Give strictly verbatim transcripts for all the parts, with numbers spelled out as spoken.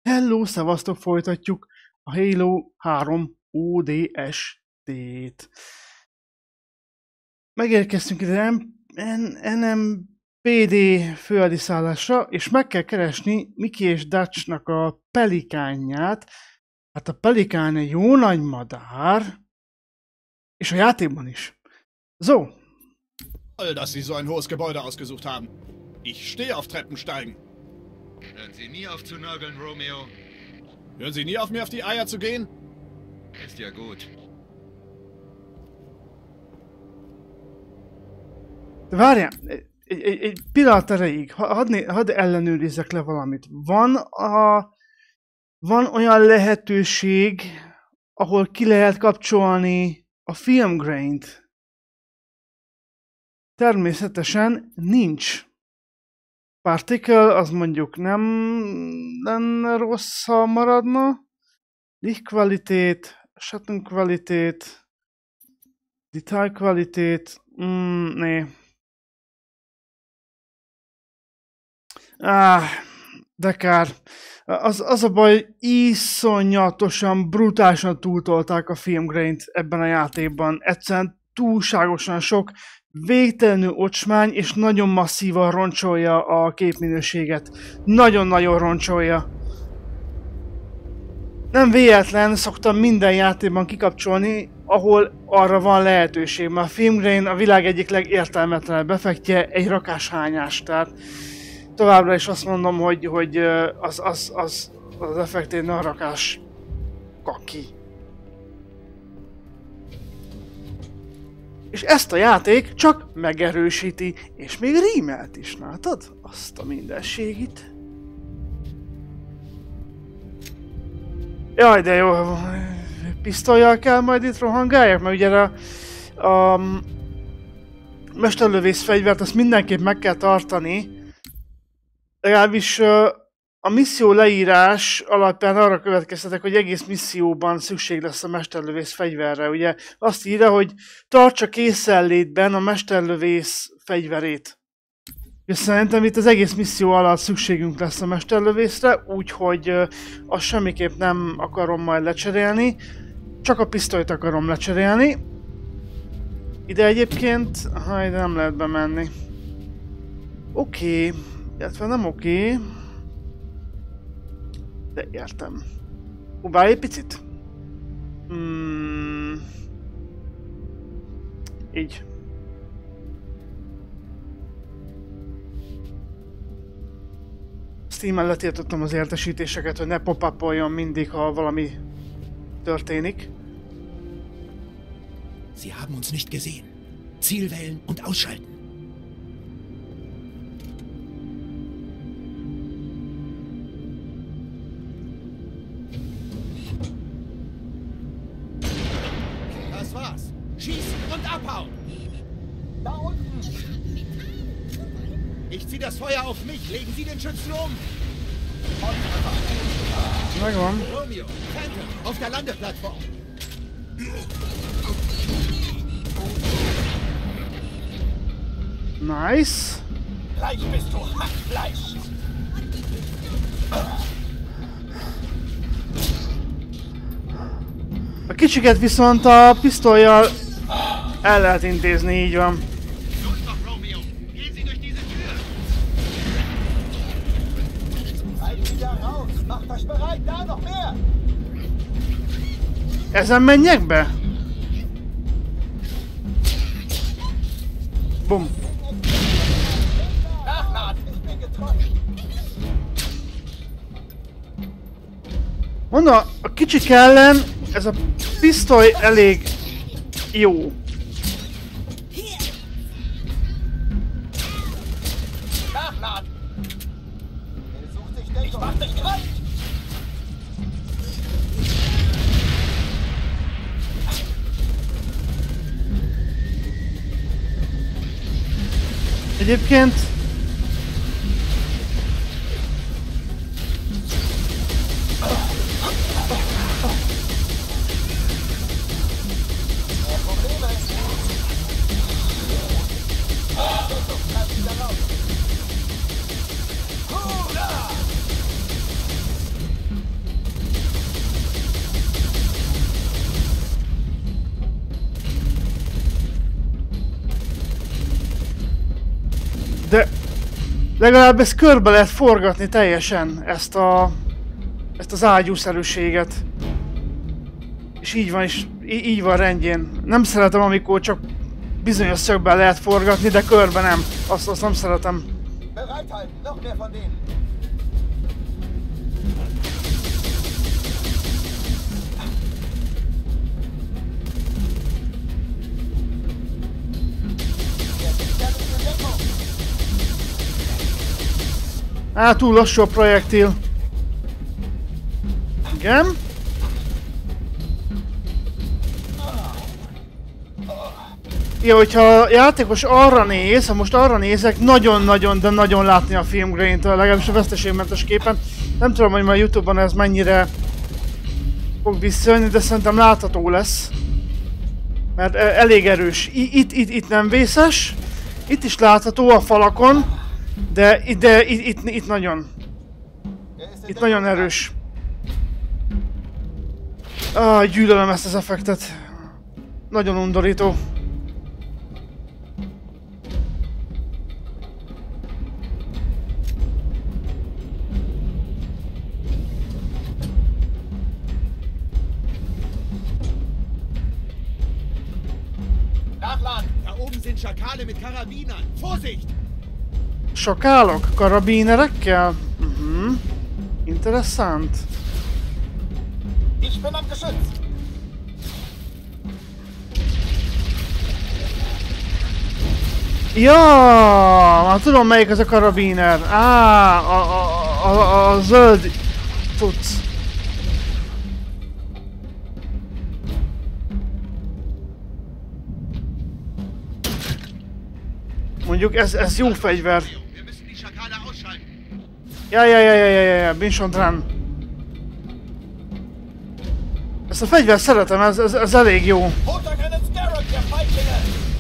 Hello, szevasztok, folytatjuk a Halo három o dé es té-t. Megérkeztünk ide en em pé dé főadiszállásra, és meg kell keresni Miki és Dutchnak a pelikánját. Hát a pelikán egy jó nagy madár, és a játékban is. So. Toll, dass Sie so ein hohes Gebäude ausgesucht haben. Ich stehe auf Treppensteigen. Hören Sie nie auf zu nörgeln, Romeo. Hören Sie nie auf, mir auf die Eier zu gehen? Ist ja gut. De várjál, egy, egy, egy pillanat erejéig, hadd, hadd ellenőrizzek le valamit. Van, a, van olyan lehetőség, ahol ki lehet kapcsolni a filmgraint? Természetesen nincs. Particle, az mondjuk nem lenne rossz, ha maradna. Lichtkvalität, Schattenkvalität, Detailqualität, mm, né. Ah, de kár. Az, az a baj, iszonyatosan, brutálisan túltolták a filmgraint ebben a játékban. Egyszerűen túlságosan sok, végtelenül ocsmány, és nagyon masszívan roncsolja a képminőséget. Nagyon-nagyon roncsolja. Nem véletlen, szoktam minden játékban kikapcsolni, ahol arra van lehetőség, mert a filmgrain a világ egyik legértelmetlenebb effektje, egy rakáshányás. Tehát továbbra is azt mondom, hogy, hogy az, az, az, az effekt egy nagy rakás kaki. És ezt a játék csak megerősíti, és még rímelt is, látod? Azt a mindenségit. Jaj, de jó, pisztollyal kell majd itt rohangáljak, mert ugye a, a mesterlövész fegyvert azt mindenképp meg kell tartani. Legalábbis a misszió leírás alapján arra következtetek, hogy egész misszióban szükség lesz a mesterlövész fegyverre. Ugye azt írja, hogy tartsa készenlétben a mesterlövész fegyverét. És szerintem itt az egész misszió alatt szükségünk lesz a mesterlövészre, úgyhogy azt semmiképp nem akarom majd lecserélni. Csak a pisztolyt akarom lecserélni. Ide egyébként, ha ide nem lehet bemenni. Oké, okay. Illetve nem oké. Okay. De értem. Ubálj egy picit. Hmm. Így. Steam-en letiltottam az értesítéseket, hogy ne pop-upoljon mindig, ha valami történik. Sie haben uns nicht gesehen. Ziel wählen und ausschalten. Das war's. Schießen und abhauen. Da unten. Ich zieh das Feuer auf mich. Legen Sie den Schützen um. Megvan. Romeo, Phantom, auf der Landeplattform. Nice. Gleich bist du Hackfleisch. A kicsiket viszont a pisztollyal el lehet intézni, így van. Los doch, Romeo! Gehen Sie durch diese Tür! Halt wieder raus. Macht euch bereit, da noch mehr. Ezen menjek be? Bum. Nachladen, ich bin getroffen. Mondom, a kicsik ellen ez a pisztoly elég jó. Nachladen. Er sucht sich nicht. Ich mach dich kalt. Egyébként Legalább ezt körbe lehet forgatni teljesen, ezt a... ezt az ágyúszerűséget. És így van, és így van rendjén. Nem szeretem, amikor csak bizonyos szögben lehet forgatni, de körbe nem. Azt, azt nem szeretem. Bereithalten, noch mehr von denen. Á, túl lassú a projektil. Igen. Ja, hogyha a játékos arra néz, ha most arra nézek, nagyon-nagyon, de nagyon látni a filmgrain-től, legalábbis a veszteségmentes képen. Nem tudom, hogy majd YouTube-on ez mennyire fog visszajönni, de szerintem látható lesz. Mert elég erős. Itt, itt, itt nem vészes. Itt is látható a falakon. De, de itt, itt, itt nagyon. Itt nagyon erős. Ah, gyűlölöm ezt az effektet. Nagyon undorító. Nachladen! Da oben sind Schakale mit Karabinern. Vorsicht! Sakálok? Karabinerekkel? Mhm. Interessant. Ich bin am Geschütz. Ja, már tudom melyik az a karabiner. Á, a, a, a, a zöld cucc. Mondjuk ez, ez jó fegyver. Wir müssen die Schakale ausschalten. Ja, ja, ja, ja, ja, ja, ja, bin schon dran. Ezt a fegyvert szeretem, ez, ez, ez elég jó. Untergrennen Scarab, ihr Feiglinge!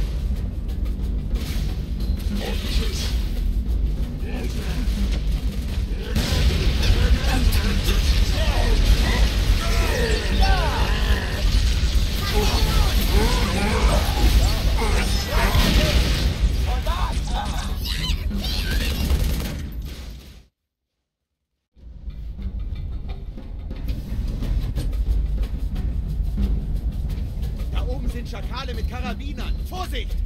Schakale mit Karabinern. Vorsicht!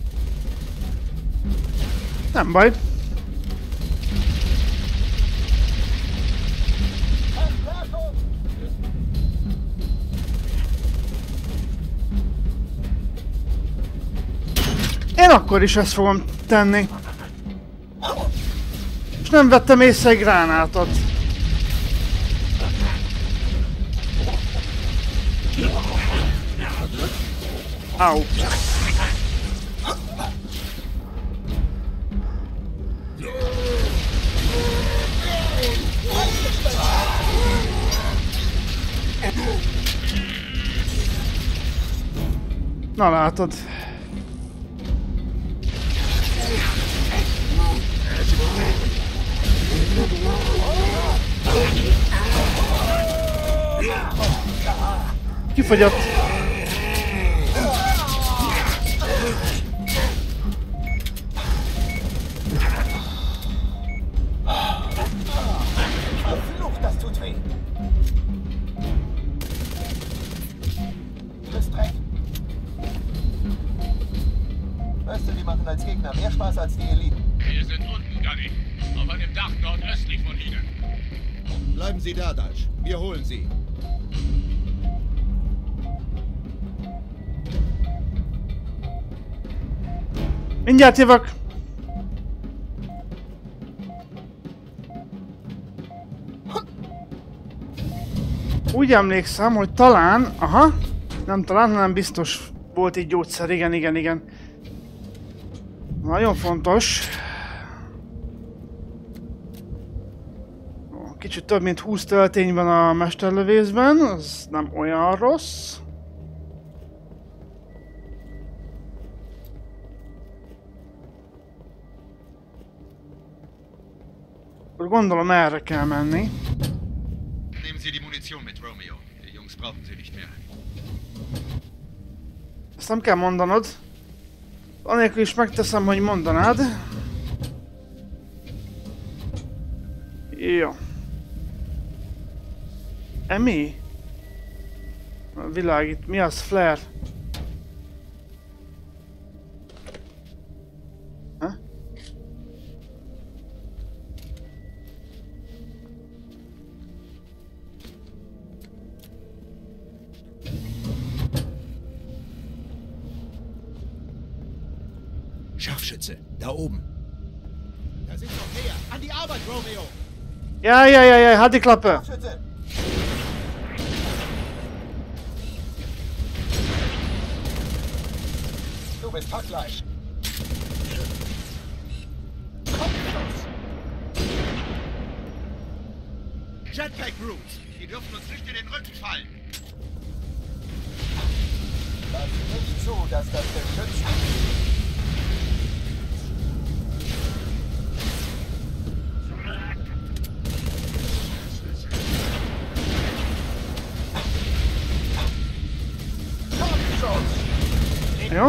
Nem baj. Én akkor is ezt fogom tenni. És nem vettem észre egy gránátot. Au. Na látod. Kifogyott. Verflucht, das tut weh. Du bist recht. Weißt du, die machen als Gegner mehr Spaß als die Eliten. Wir sind unten, Gunny. Auf einem Dach nordöstlich von Ihnen. Bleiben Sie da, Dutch. Wir holen Sie. Mindjárt jövök. Úgy emlékszem, hogy talán, aha, nem talán, hanem biztos volt itt gyógyszer, igen, igen, igen. Nagyon fontos. Kicsit több mint húsz töltény van a mesterlövészben, az nem olyan rossz. Akkor gondolom erre kell menni. Nehmen Sie die Munition mit, Romeo. Die Jungs brauchen sie nicht mehr. Ezt nem kell mondanod. Anélkül is megteszem, hogy mondanád. Jó. Emi? A világít. Mi az? Flare? Ha? Scharfschütze, da oben. Da sind noch mehr. An die Arbeit, Romeo! Ja, ja, ja, ja, halt die Klappe! Schütze! Du bist Hackfleisch! Jetpack Roots, die dürfen uns nicht in den Rücken fallen. Lass nicht zu, dass das Geschütz... Ja.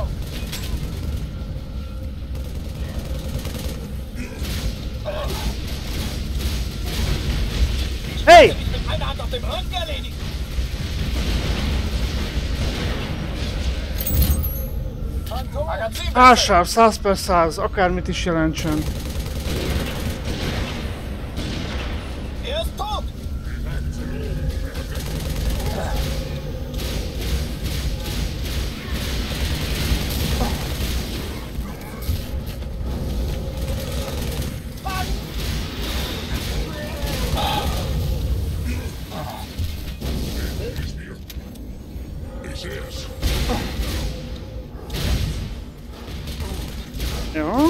Hey! Mit einer Hand auf dem Rücken erledigt! Álsáv, száz per száz, akármit is jelentsen. Er ist tot! Jó.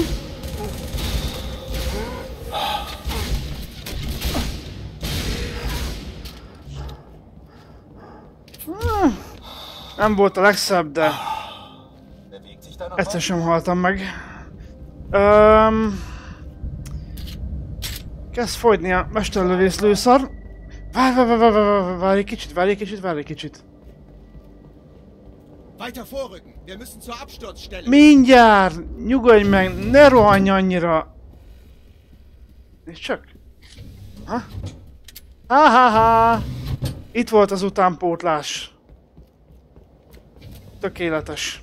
Ah, nem volt a legszebb, de egyszer sem haltam meg. Um, kezd fogyni a mesterlövész lőszar. Várj, várj, várj, várj, várj egy kicsit, várj egy kicsit, várj egy kicsit. Weiter vorrücken. Wir müssen zur Absturzstelle. Mindjárt! Nyugodj meg, ne rohanj annyira! És csak... Ha? Ha ha ha! Itt volt az utánpótlás. Tökéletes.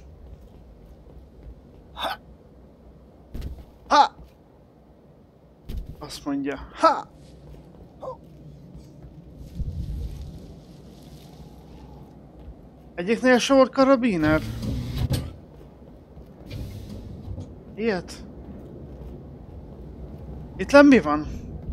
Ha! Ha! Azt mondja. Ha! Egyiknél se volt karabiner? Ilyet? Itt nem mi van?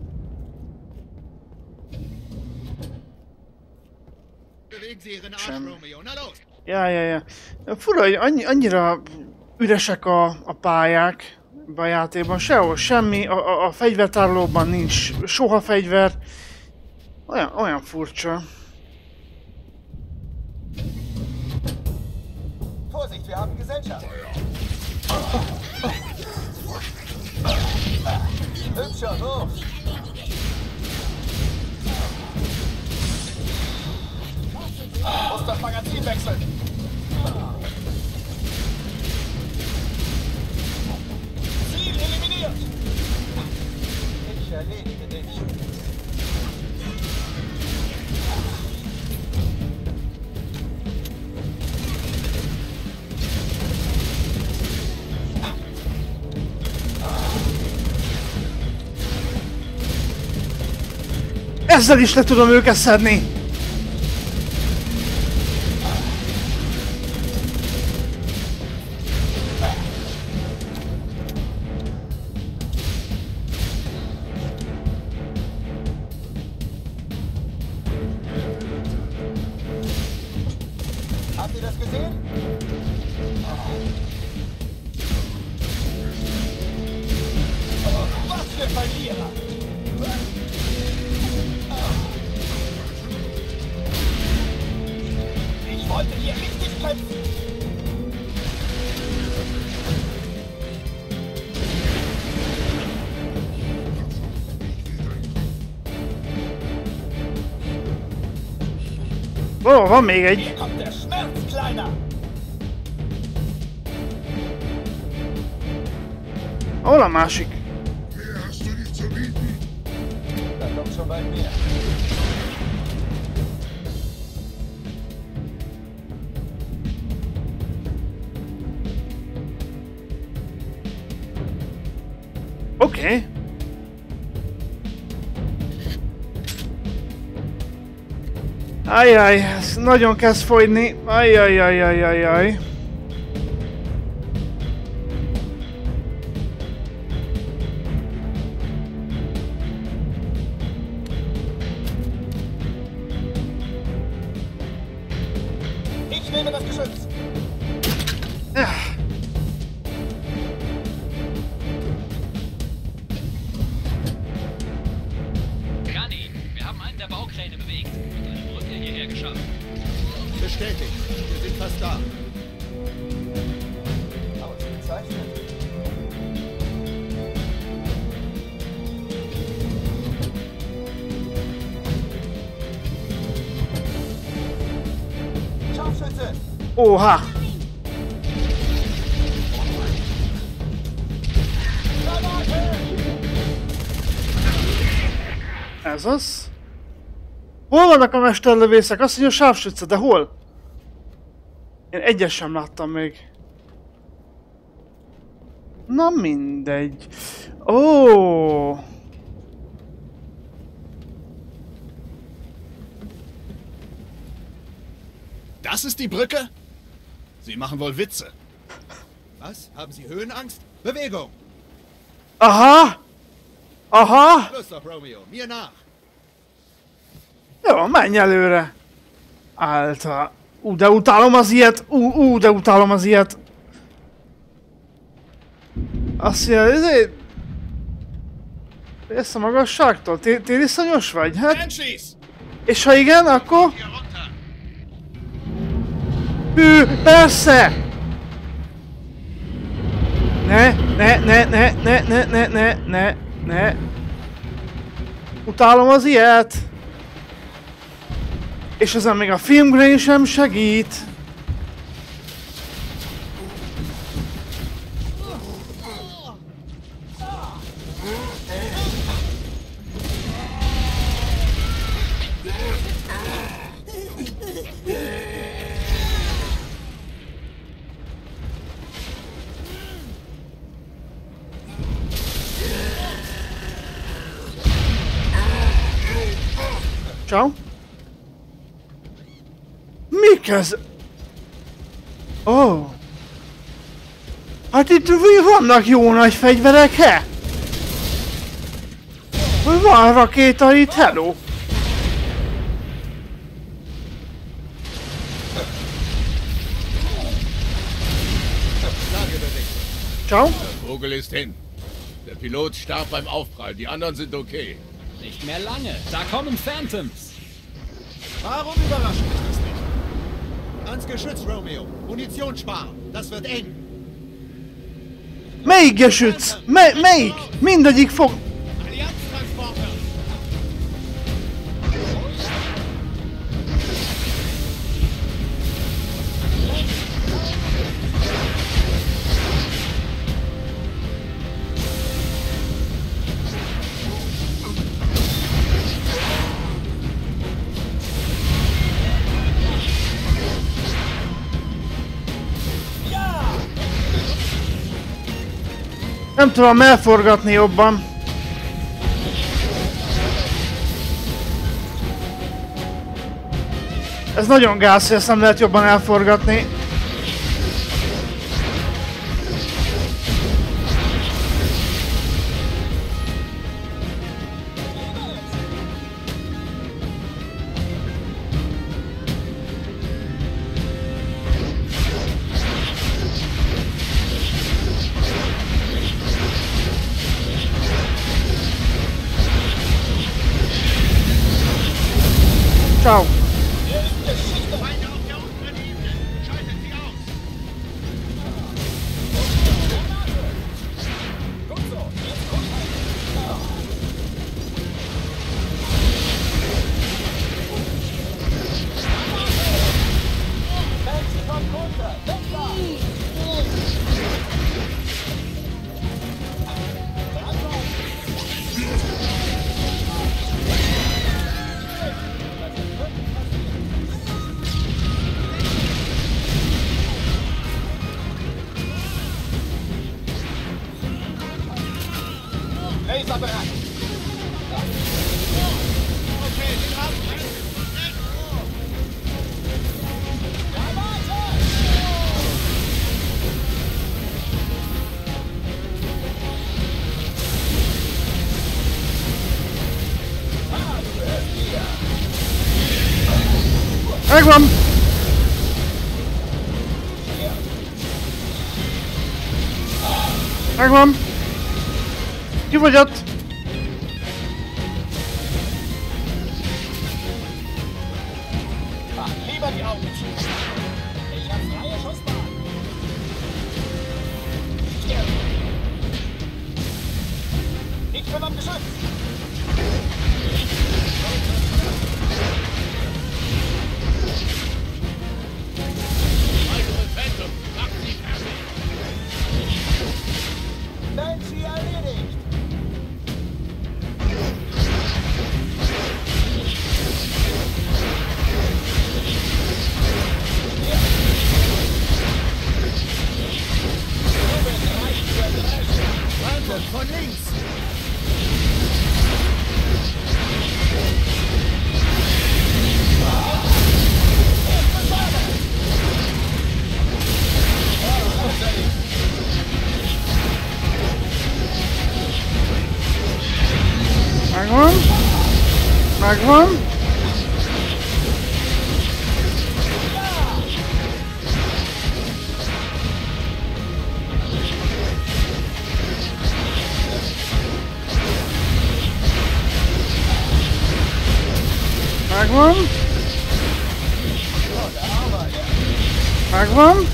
Bewegen Sie Ihren Arsch, Romeo. Na los! Ja, ja, ja. Fura, hogy annyi, annyira üresek a, a pályák a játékban. Sehol semmi, a, a, a fegyvertárolóban nincs soha fegyver. Olyan, olyan furcsa. Vorsicht, wir haben Gesellschaft. Hübscher Wurf. Muss das Magazin wechseln. Ziel eliminiert. Ich erledige dich. Ezzel is le tudom őket szedni! Habt ihr das gesehen? Was für Verlierer! Ich wollte hier richtig kämpfen! Ó, van még egy. Hier kommt der Schmerz, Kleiner! Hol a másik? ist schon bald mehr. Oké. Ajjaj, ez nagyon kezd fogyni. Ajjajajajajaj. Ich nehme das Geschütz. Ja. Granny, wir haben einen der Baukräne bewegt und eine Brücke hierher geschafft. Bestätigt. Wir sind fast da. Ausgezeichnet. Scharfschütze! Oha. Ez az. Hol vannak a mesterlövészek? Azt mondja, a sávsütze, de hol? Én egyet sem láttam még. Na mindegy. Ó. Das ist die Brücke? Sie machen wohl Witze. Was? Haben Sie Höhenangst? Bewegung! Aha! Aha! Los doch, Romeo, mir nach! Jó, menj előre! Által. Ú, de utálom az ilyet! Ú, ú, de utálom az ilyet! Azt mondja, ezért... Ezt a magasságtól? Té- Tériszonyos vagy? Hát... Banshees! És ha igen, akkor... Hier runter! Hű, persze! Ne, ne, ne, ne, ne, ne, ne, ne, ne, ne. Utálom az ilyet. És ezen még a filmgrain sem segít. Ciao. Mik ez? Ó. Oh. Hát itt vannak jó nagy fegyverek, he? Van rakéta itt, hello. Ciao. Der Vogel ist hin. Der Pilot starb beim Aufprall, die anderen sind okay. Nicht mehr lange. Da kommen Phantoms. Warum überrascht mich das nicht? Ans Geschütz, Romeo. Munition sparen. Das wird eng. Melyik gesütsz? Mely, melyik? Mindegyik fog... Allianztransporter. Nem tudom elforgatni jobban. Ez nagyon gáz, hogy ezt nem lehet jobban elforgatni. Ciao. Feinde auf der unteren Ebene! Schaltet sie aus! Megvan! Megvan! Kifogyott! Lieber die Augen zu. Ich habe freie Schussbahn. Ich bin am Geschütz. Nancy erledigt. Warte, von links. Megvan! Megvan! Megvan! Megvan!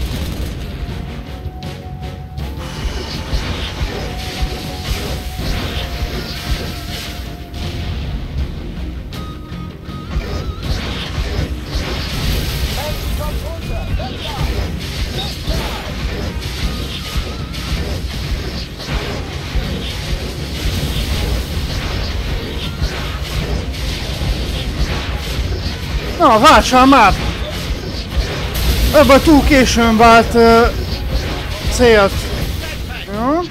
Na, váltsál már! Ebben túl későn vált uh, célt. Ja.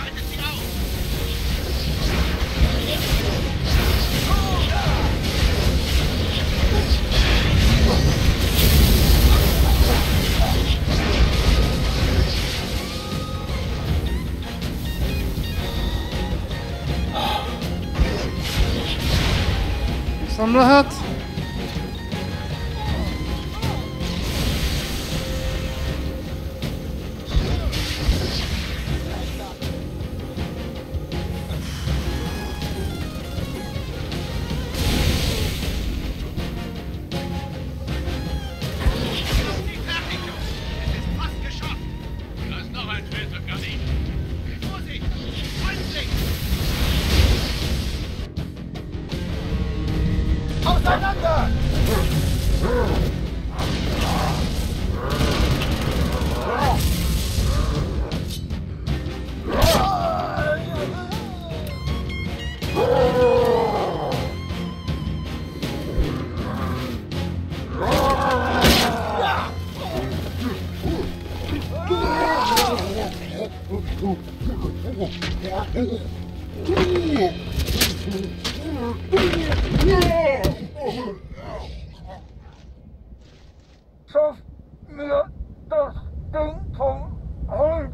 Ezt nem lehet. Auseinander! Schaff mir das Ding vom Hals!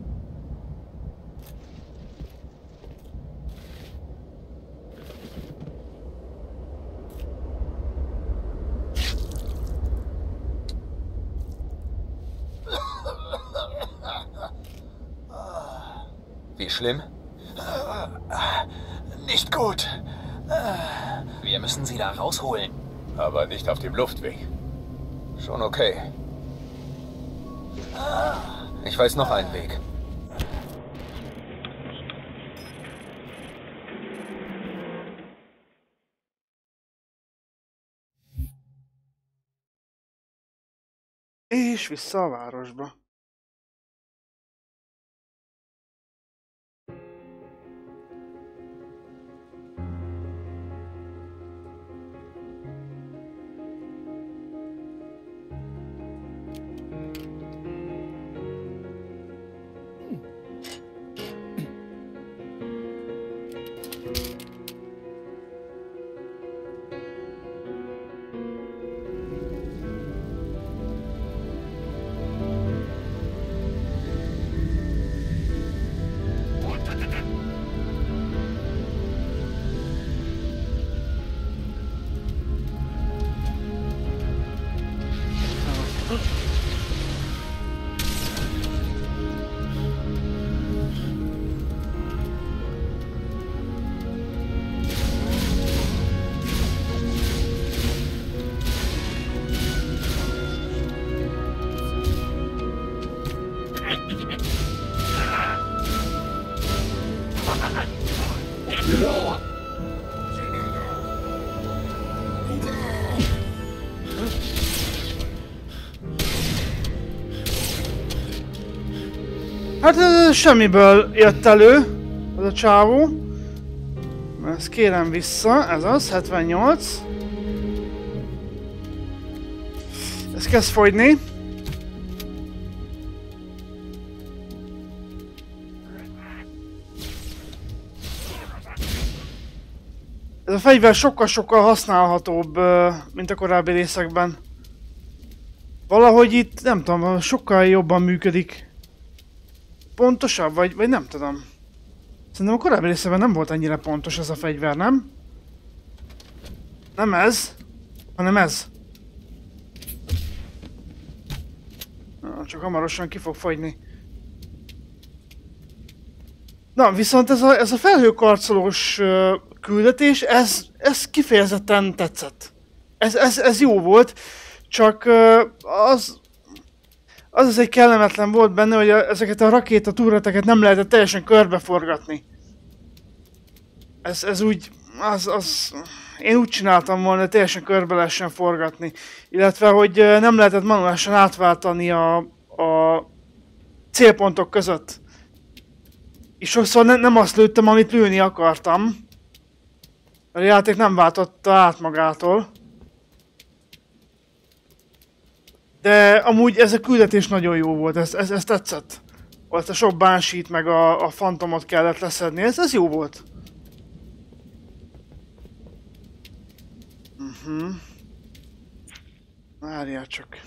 Wie schlimm? Nicht gut. Wir müssen sie da rausholen. Aber nicht auf dem Luftweg. Schon okay. Ich weiß noch einen Weg. És vissza a városba. Hát ez semmiből jött elő, ez a csávó. Ezt kérem vissza, ez az, hetvennyolc. Ez kezd fogyni. Ez a fegyver sokkal-sokkal használhatóbb, mint a korábbi részekben. Valahogy itt, nem tudom, sokkal jobban működik. Pontosabb, vagy, vagy nem tudom. Szerintem a korábbi részekben nem volt annyira pontos ez a fegyver, nem? Nem ez, hanem ez. Na, csak hamarosan ki fog fogyni. Na, viszont ez a, ez a felhőkarcolós uh, küldetés, ez, ez kifejezetten tetszett. Ez, ez, ez jó volt, csak uh, az, az az egy kellemetlen volt benne, hogy a, ezeket a rakéta turreteket nem lehetett teljesen körbeforgatni. Ez, ez úgy, az, az, én úgy csináltam volna, hogy teljesen körbe lehessen forgatni. Illetve, hogy nem lehetett manuálisan átváltani a, a célpontok között. És sokszor ne, nem azt lőttem, amit lőni akartam. A játék nem váltotta át magától. De amúgy ez a küldetés nagyon jó volt, ez, ez, ez tetszett. Ott a sok bánsit meg a, a fantomot kellett leszedni, ez, ez jó volt. Uh-huh. Várjál csak.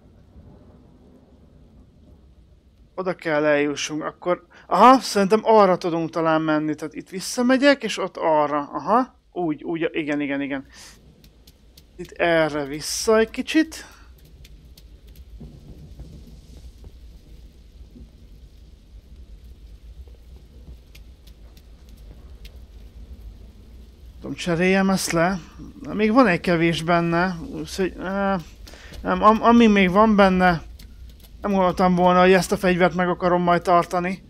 Oda kell eljussunk, akkor... Aha, szerintem arra tudunk talán menni, tehát itt visszamegyek, és ott arra. Aha, úgy, úgy, igen, igen, igen. Itt erre vissza egy kicsit. Tudom, cseréljem ezt le. Még van egy kevés benne, úgyhogy... Eh, nem, am, ami még van benne... Nem gondoltam volna, hogy ezt a fegyvert meg akarom majd tartani.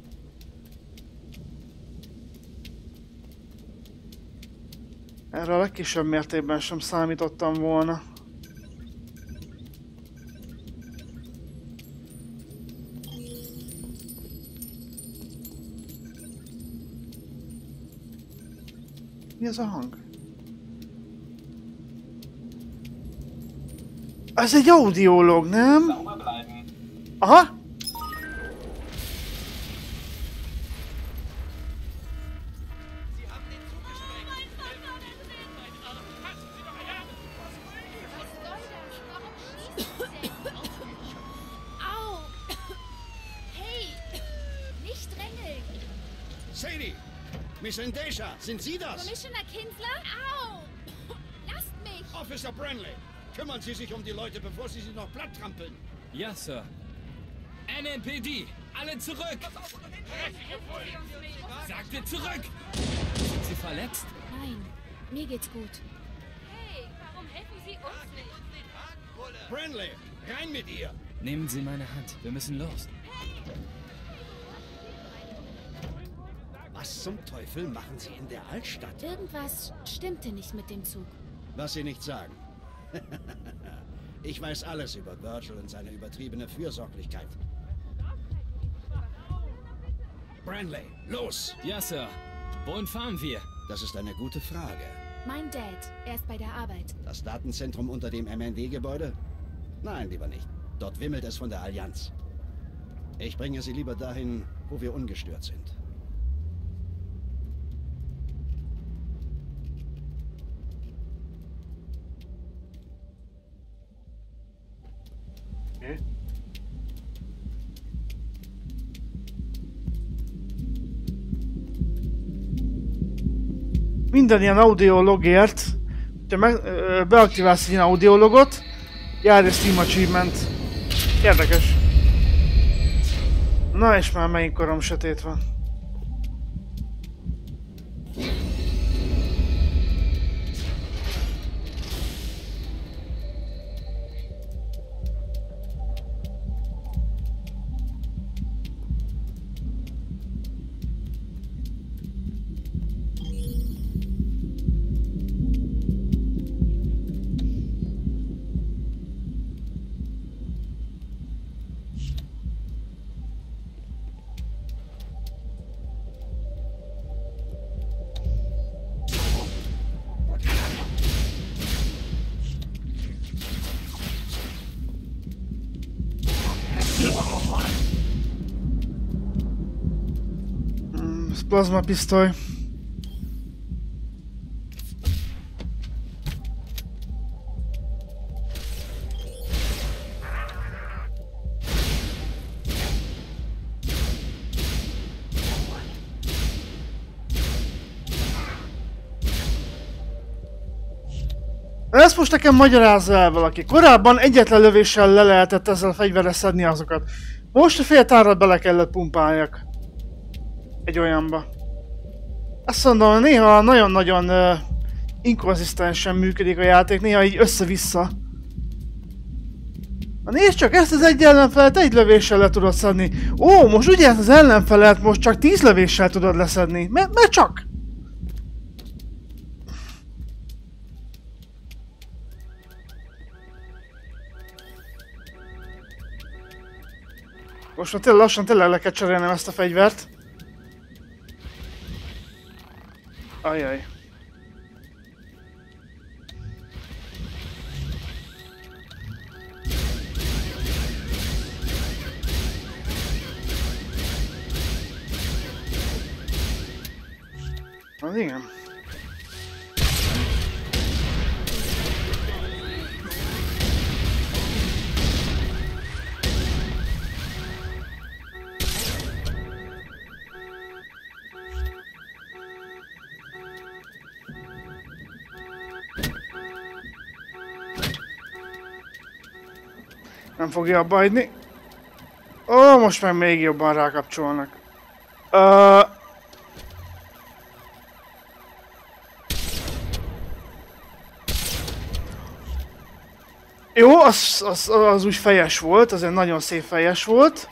Erre a legkisebb mértékben sem számítottam volna. Mi ez a hang? Ez egy audiolog, nem? Aha! Sadie! Miss Endesha, sind Sie das? Commissioner Kinsler? Au! Lasst mich! Officer Brenly, kümmern Sie sich um die Leute, bevor Sie sie noch platt trampeln. Ja, Sir. N M P D, alle zurück! Sagt ihr zurück! Sind Sie verletzt? Nein, mir geht's gut. Hey, warum helfen Sie uns nicht? Brenly, rein mit ihr! Nehmen Sie meine Hand, wir müssen los. Was zum Teufel machen Sie in der Altstadt? Irgendwas stimmte nicht mit dem Zug. Was Sie nicht sagen. Ich weiß alles über Virgil und seine übertriebene Fürsorglichkeit. Brenly, los! Ja, Sir. Wohin fahren wir? Das ist eine gute Frage. Mein Dad, er ist bei der Arbeit. Das Datenzentrum unter dem M N D-Gebäude? Nein, lieber nicht. Dort wimmelt es von der Allianz. Ich bringe Sie lieber dahin, wo wir ungestört sind. Okay. Minden ilyen audiologért, ha meg, ö, beaktiválsz egy ilyen audiologot, jár egy Steam Achievement. Érdekes. Na és már melyik korom sötét van. plazma pisztoly. Ezt most nekem magyarázza el valaki. Korábban egyetlen lövéssel le lehetett ezzel a fegyverrel szedni azokat. Most a fél tárat bele kellett pumpáljak. Egy olyanba. Azt mondom, néha nagyon-nagyon uh, inkonzisztensen működik a játék, néha így össze-vissza. Na nézd csak, ezt az egy ellenfelet egy lövéssel le tudod szedni. Ó, most ugye ezt az ellenfelet most csak tíz lövéssel tudod leszedni. Mert, mert csak! Most már tényleg lassan tényleg le kell cserélnem ezt a fegyvert. Ajjaj. Az igen. Nem fogja abba hagyni. Ó, most már még jobban rákapcsolnak. Uh... Jó, az, az, az úgy fejes volt, az egy nagyon szép fejes volt.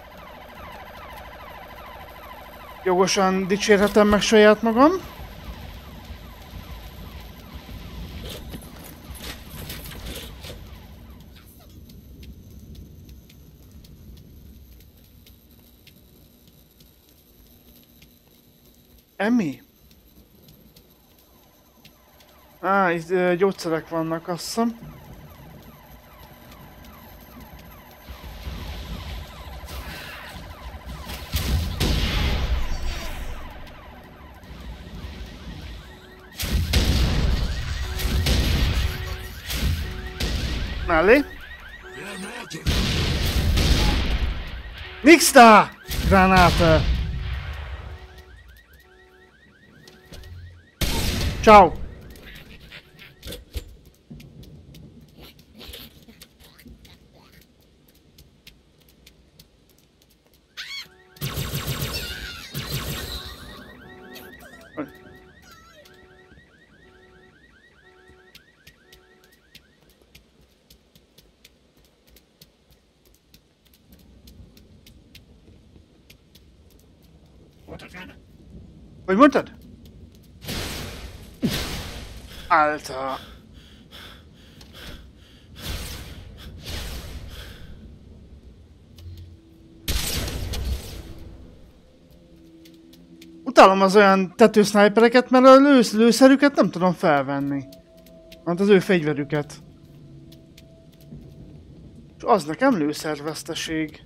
Jogosan dicsérhetem meg saját magam. Emi? Á, itt uh, gyógyszerek vannak, azt hiszem. Mellé. Nix da! Granate! Ciao! Hogy mondtad? Alter! Utálom az olyan tetősznájpereket, mert a lősz, lőszerüket nem tudom felvenni. Hát az ő fegyverüket. És az nekem lőszerveszteség.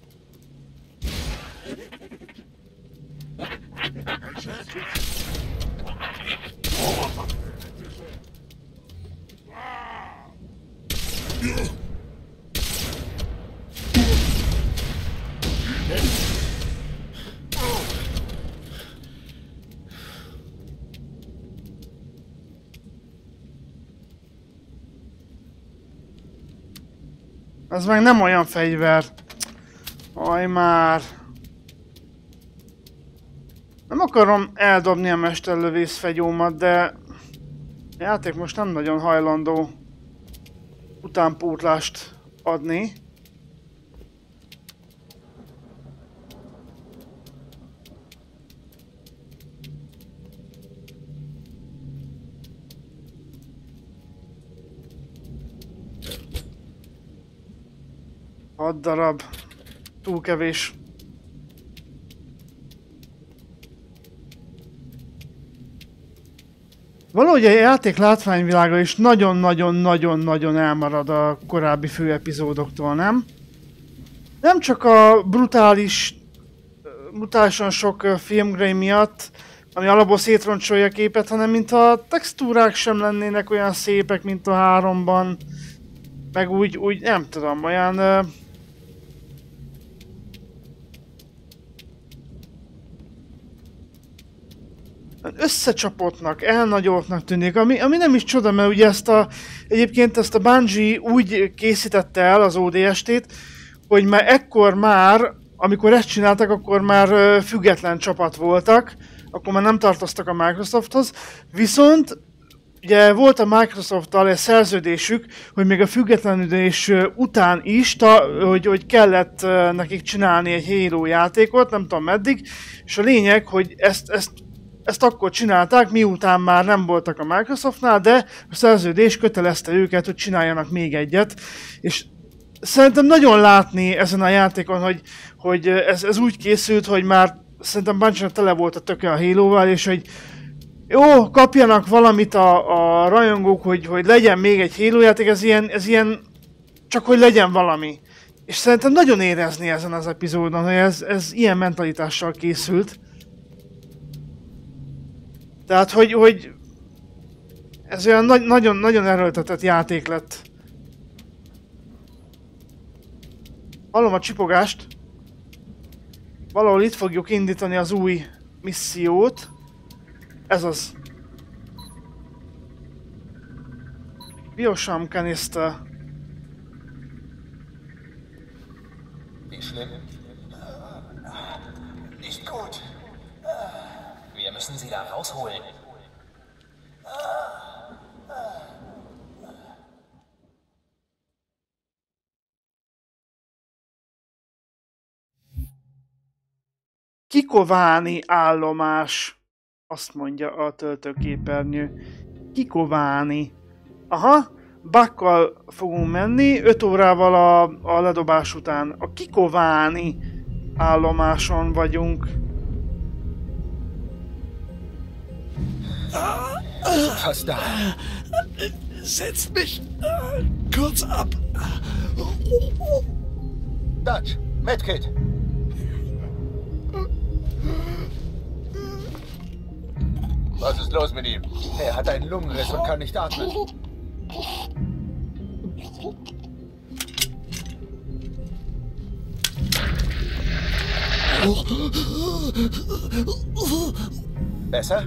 Ez meg nem olyan fegyver. Aj már. Nem akarom eldobni a mesterlövész fegyómat, de a játék most nem nagyon hajlandó utánpótlást adni. Hat darab. Túl kevés. Valahogy a játék látványvilága is nagyon-nagyon-nagyon-nagyon elmarad a korábbi főepizódoktól, nem? Nem csak a brutális brutálisan sok uh, filmgrain miatt, ami alapból szétroncsolja a képet, hanem mintha a textúrák sem lennének olyan szépek, mint a háromban. Meg úgy, úgy nem tudom, olyan... Uh, összecsapottnak, elnagyoltnak tűnik, ami, ami nem is csoda, mert ugye ezt a, egyébként ezt a Bungie úgy készítette el az o dé es té-t, hogy már ekkor már, amikor ezt csináltak, akkor már független csapat voltak, akkor már nem tartoztak a Microsofthoz, viszont ugye volt a Microsofttal egy szerződésük, hogy még a függetlenülés után is, ta, hogy, hogy kellett nekik csinálni egy Halo játékot, nem tudom meddig, és a lényeg, hogy ezt, ezt Ezt akkor csinálták, miután már nem voltak a Microsoftnál, de a szerződés kötelezte őket, hogy csináljanak még egyet. És szerintem nagyon látni ezen a játékon, hogy, hogy ez, ez úgy készült, hogy már szerintem Bungie tele volt a töke a Halo-val, és hogy jó, kapjanak valamit a, a rajongók, hogy, hogy legyen még egy Halo játék, ez ilyen, ez ilyen, csak hogy legyen valami. És szerintem nagyon érezni ezen az epizódon, hogy ez, ez ilyen mentalitással készült. Tehát, hogy, hogy ez olyan nagyon-nagyon erőltetett játék lett. Hallom a csipogást. Valahol itt fogjuk indítani az új missziót. Ez az. Biosam Kanister. Wie schlimm? Nicht gut. Wir müssen sie da rausholen. Kikováni állomás, azt mondja a töltőképernyő. Kikováni. Aha, Buckkal fogunk menni, öt órával a, a ledobás után. A Kikováni állomáson vagyunk. Fast da. Setzt mich kurz ab. Dutch, Medkit. Was ist los mit ihm? Er hat einen Lungenriss und kann nicht atmen. Besser?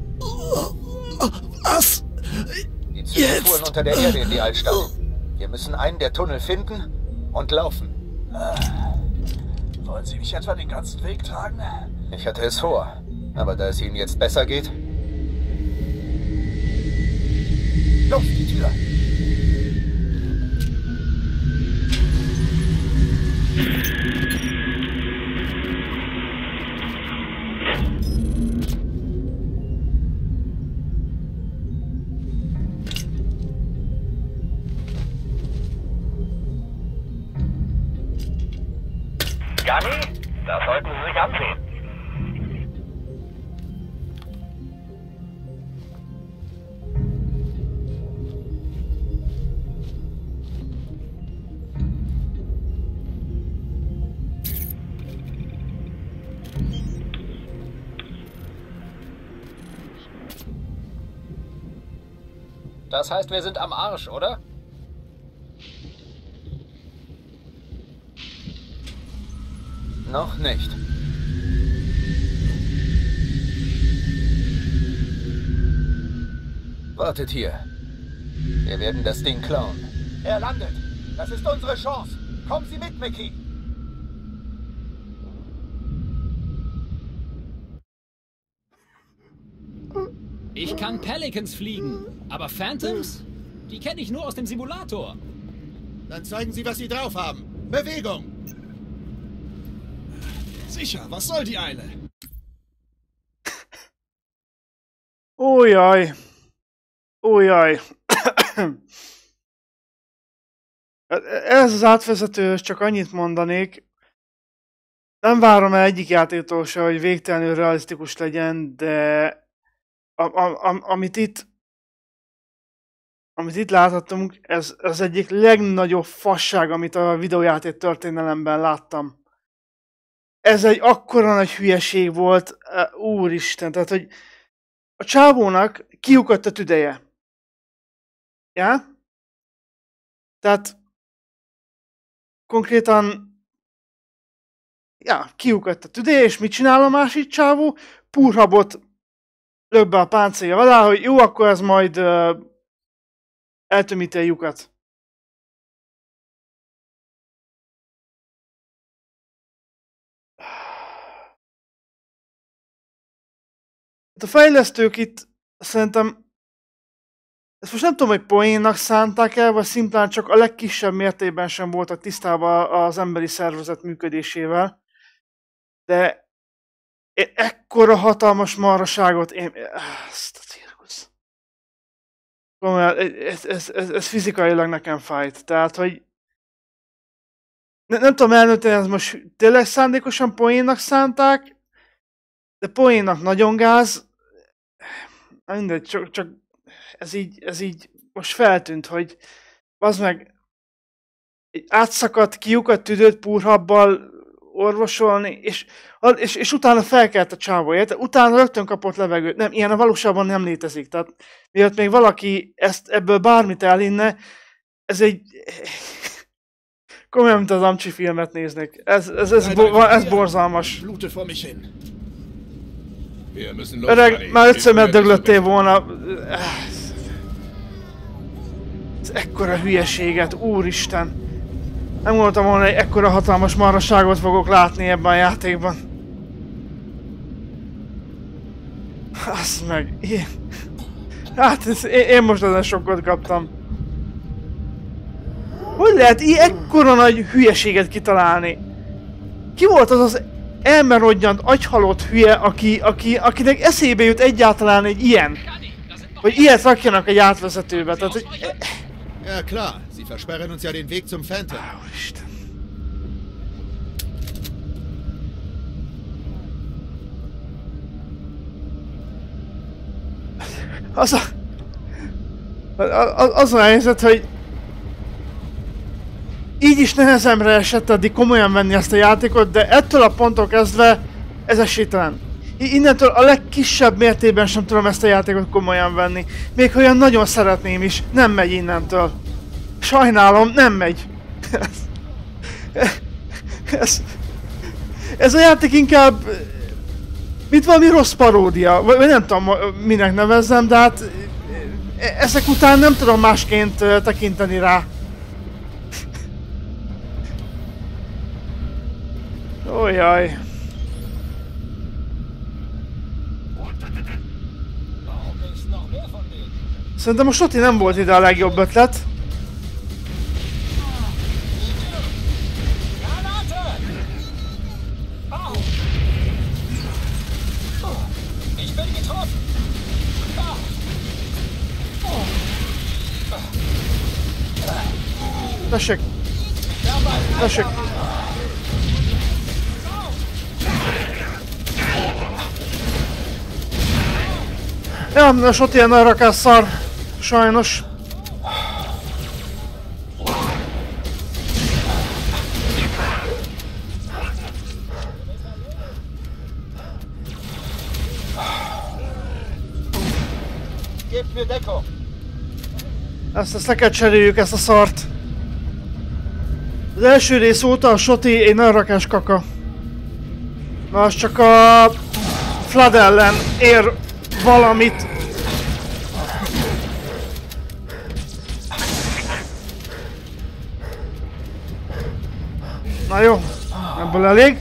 Was? Die Züge fuhren unter der Erde in die Altstadt. Wir müssen einen der Tunnel finden und laufen. Wollen Sie mich etwa den ganzen Weg tragen? Ich hatte es vor, aber da es Ihnen jetzt besser geht... Los, die Tür! Gunny, das sollten Sie sich ansehen. Das heißt, wir sind am Arsch, oder? Noch nicht. Wartet hier. Wir werden das Ding klauen. Er landet. Das ist unsere Chance. Kommen Sie mit, Mickey. Ich kann Pelicans fliegen, aber Phantoms? Die kenne ich nur aus dem Simulator. Dann zeigen Sie, was Sie drauf haben. Bewegung! Sicher, was soll die Eile? Oh jaj. Oh jaj. Ez az átvezető, csak annyit mondanék. Nem várom el egyik játéktól se, hogy végtelenül realisztikus legyen, de a, a, a, amit itt amit itt láthattunk, ez az egyik legnagyobb fasság, amit a videójáték történelemben láttam. ez egy akkora nagy hülyeség volt, úristen, tehát, hogy a csávónak kiukadt a tüdeje. Ja? Tehát konkrétan ja, kiukadt a tüdeje, és mit csinál a másik csávó? Púrhabot lök be a páncélja alá, hogy jó, akkor ez majd uh, eltömíti a lyukat. A fejlesztők itt szerintem, ezt most nem tudom, hogy poénnak szánták el, vagy szimplán csak a legkisebb mértékben sem voltak tisztában az emberi szervezet működésével, de én ekkora hatalmas marhaságot, én... Ezt a cirkusz. Ez, ez, ez, ez fizikailag nekem fájt, tehát, hogy ne, nem tudom elnönteni, ez most tényleg szándékosan poénnak szánták, de poénnak nagyon gáz. Mindegy, csak, csak ez így, ez így most feltűnt, hogy az meg egy átszakadt, kiukadt tüdőt púrhabbal orvosolni, és, és, és utána felkelt a csávó, érte? Utána rögtön kapott levegőt. Nem, ilyen a valóságban nem létezik. Tehát miatt még valaki ezt, ebből bármit elinne, ez egy... Komolyan, mint az Amcsi filmet néznék. Ez, ez, ez, bo, ez borzalmas. Öreg, már ötször meddöglöttél volna. Ez ekkora hülyeséget, úristen. Nem gondoltam volna, hogy ekkora hatalmas marhaságot fogok látni ebben a játékban. Azt meg, én... Hát, ez, én, én most ezen sokkot kaptam. Hogy lehet így ekkora nagy hülyeséget kitalálni? Ki volt az az elmerodjant, agyhalott hülye, aki, aki, akinek eszébe jut egyáltalán egy ilyen? Hogy ilyet rakjanak egy átvezetőbe, tehát hogy... Ja klar, Sie versperren uns ja den Weg zum Phantom. Úristen. Az a... Az a helyzet, hogy... Így is nehezemre esett addig komolyan venni ezt a játékot, de ettől a ponttól kezdve ez esélytelen. Innentől a legkisebb mértékben sem tudom ezt a játékot komolyan venni. Még ha olyan nagyon szeretném is, nem megy innentől. Sajnálom, nem megy. Ez, ez, ez a játék inkább... mint valami rossz paródia, vagy nem tudom minek nevezzem, de hát... ezek után nem tudom másként tekinteni rá. Ójjaj. Szerintem a Soti nem volt ide a legjobb ötlet. Tessék! Tessék! Ja, a Soti ilyen nagy rakás szar. Sajnos. Ezt, ezt le kell cseréljük, ezt a szart. Az első rész óta a Soti egy nagy rakás kaka. Na, az csak a Flood ellen ér valamit. Na jó, ebből elég.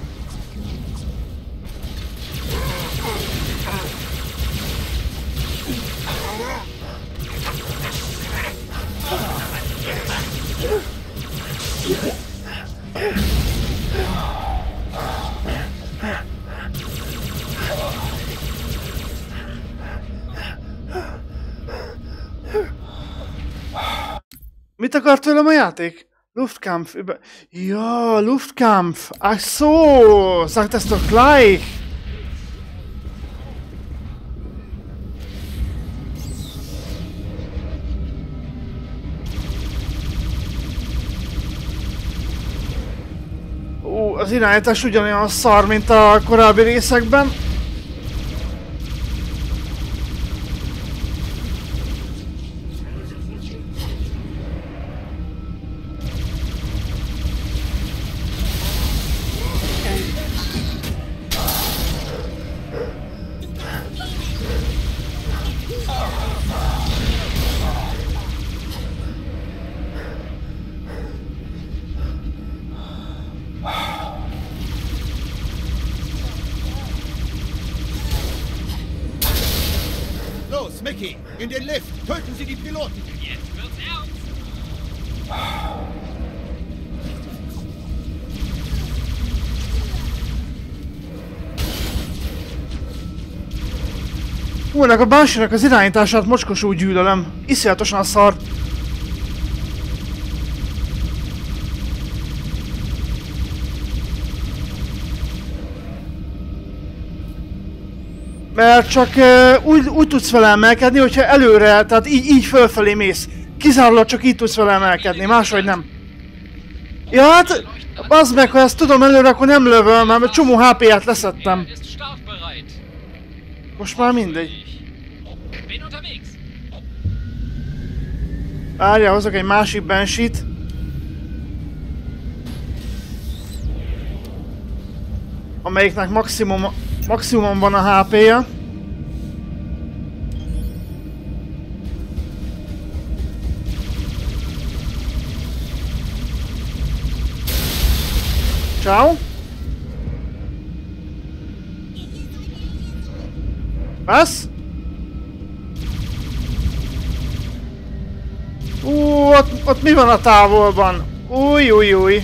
Mit akar tőlem a játék? Luftkampf über... Ja, Luftkampf! Ach so! Sag das doch gleich! Ó, az irányítás ugyanolyan szar, mint a korábbi részekben. Los, Mickey, in den Lift! Töten Sie die Piloten! Jetzt wird's ernst! Hú, ennek a Banshee-nek az irányítását mocskosul gyűlölöm. Iszonyatosan szar. Mert csak uh, úgy, úgy tudsz vele emelkedni, hogyha előre, tehát így, így fölfelé mész. Kizárólag csak így tudsz vele emelkedni, máshogy nem. Ja hát, bazd meg, ha ezt tudom előre, akkor nem lövöm, mert csomó há pé-et leszettem. Most már mindegy. Várjál, hozok egy másik Banshee-t. Amelyiknek maximum, maximum van a há pé-je. Ciao. Was? Ú, ott, ott mi van a távolban? Új, új, új.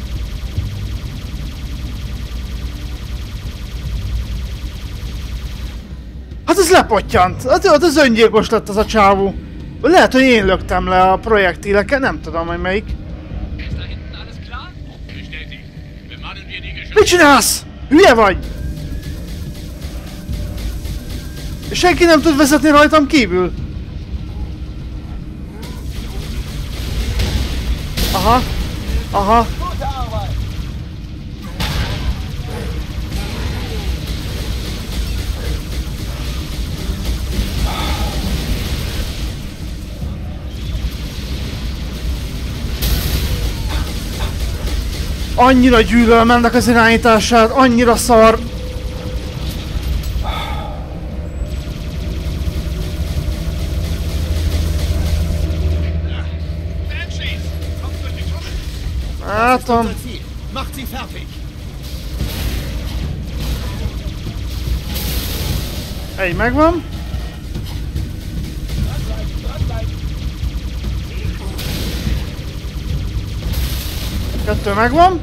Hát ez lepottyant. Hát ott az öngyilkos lett az a csávó. Lehet, hogy én löktem le a projektileket, nem tudom, hogy melyik. Mit csinálsz? Hülye vagy? Senki nem tud vezetni rajtam kívül. Aha. Aha. Annyira gyűlölöm ennek az irányítását, annyira szar. Látom. Egy megvan. Kettő megvan.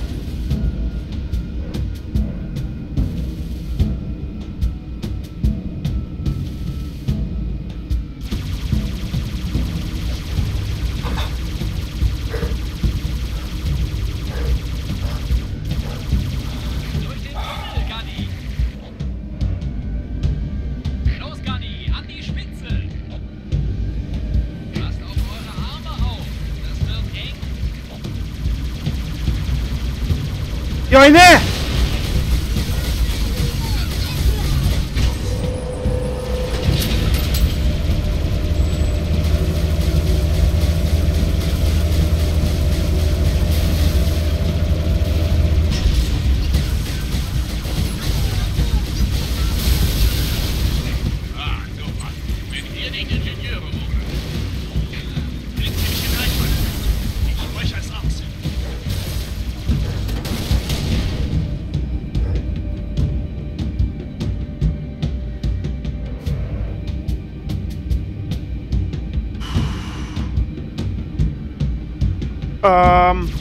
Jaj, ne! Um...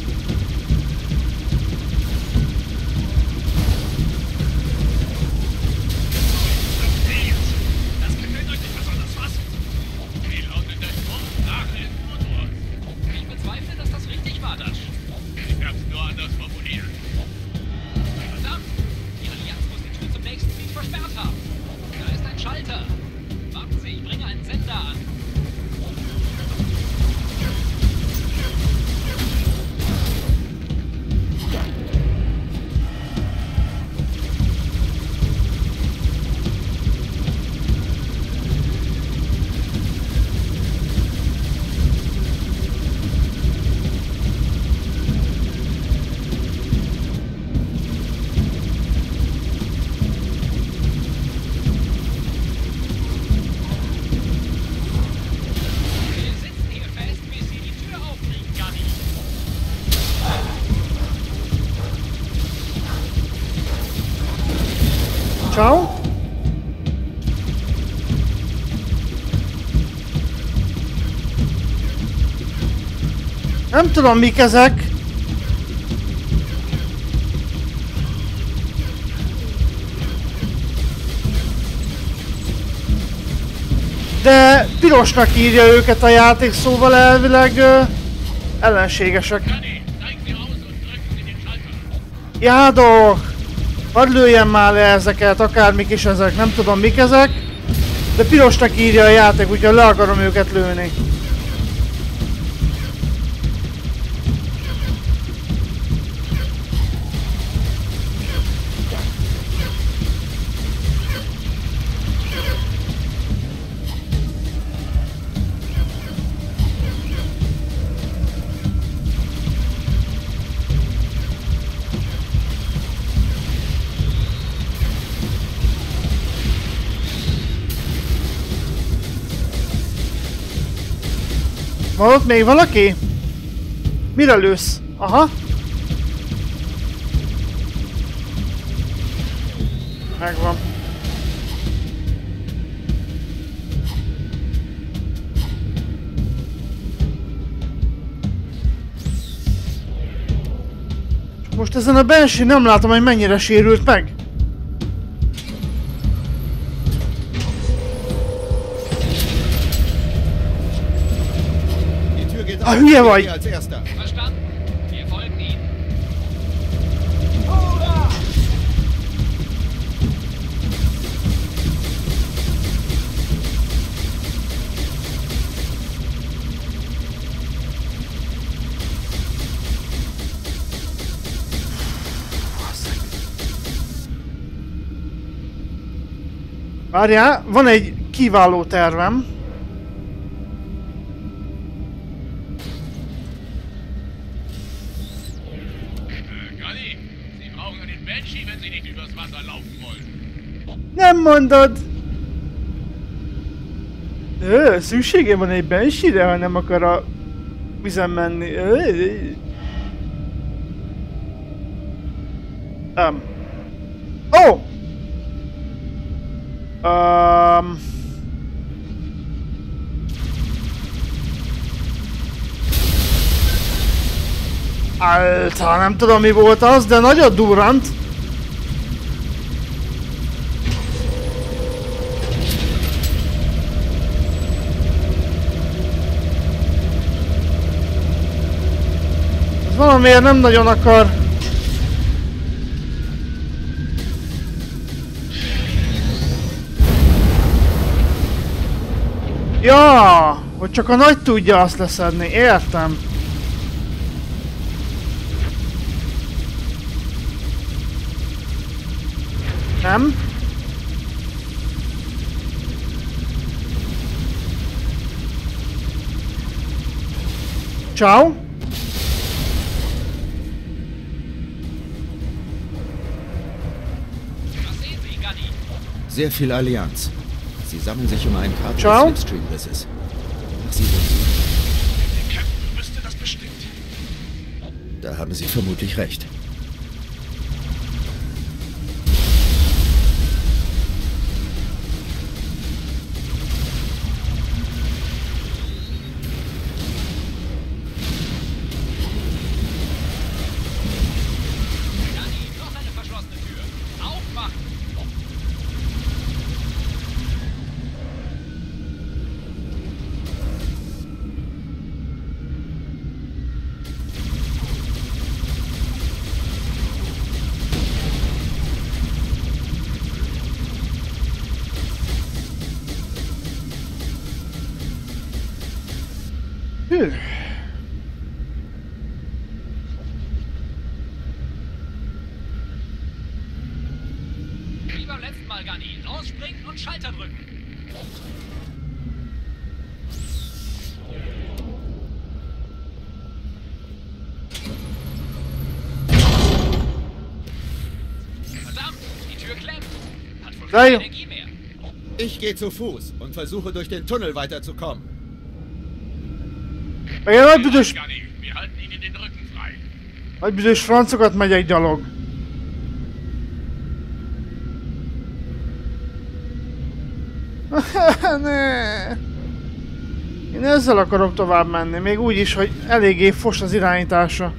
Ich bezweifle, dass das richtig war, Dash. Ich hab's nur anders formuliert. Verdammt! Die Allianz muss den Tür zum nächsten Gebiet versperrt haben. Da ist ein Schalter. Warten Sie, ich bringe einen Sender an. Nem tudom, mik ezek. De pirosnak írja őket a játék, szóval elvileg ö, ellenségesek. Jádok! Hadd lőjem már le ezeket, akármik is ezek, nem tudom mik ezek. De pirosnak írja a játék, úgyhogy le akarom őket lőni. Van ott még valaki? Mire lősz? Aha. Megvan. Most ezen a Banshee nem látom, hogy mennyire sérült meg. A hülye vagy! Várjál, van egy kiváló tervem. Nem mondod! Ö, szüksége van egy Banshee-re, ha nem akar a vizen menni. Um. Oh! Um. Alter, nem tudom mi volt az, de nagyon durrant. Valamiért nem nagyon akar. Ja, hogy csak a nagy tudja azt leszedni, értem. Nem? Ciao. Sehr viel Allianz. Sie sammeln sich um einen Kabel Ciao. des Slipstream-Risses. Sie sind... Der Captain wüsste das bestimmt. Da haben Sie vermutlich recht. Hű. Wie beim letzten Mal, Gunny. Rausspringen und Schalter drücken. Verdammt, die Tür klemmt. Hat wohl keine Energie mehr. Ich gehe zu Fuß und versuche durch den Tunnel weiterzukommen. Igen, nagy büdös... Wir halten Ihnen den Rücken frei. Nagy büdös francokat megy egy gyalog. Ne. Én ezzel akarok tovább menni, még úgy is, hogy eléggé fos az irányítása.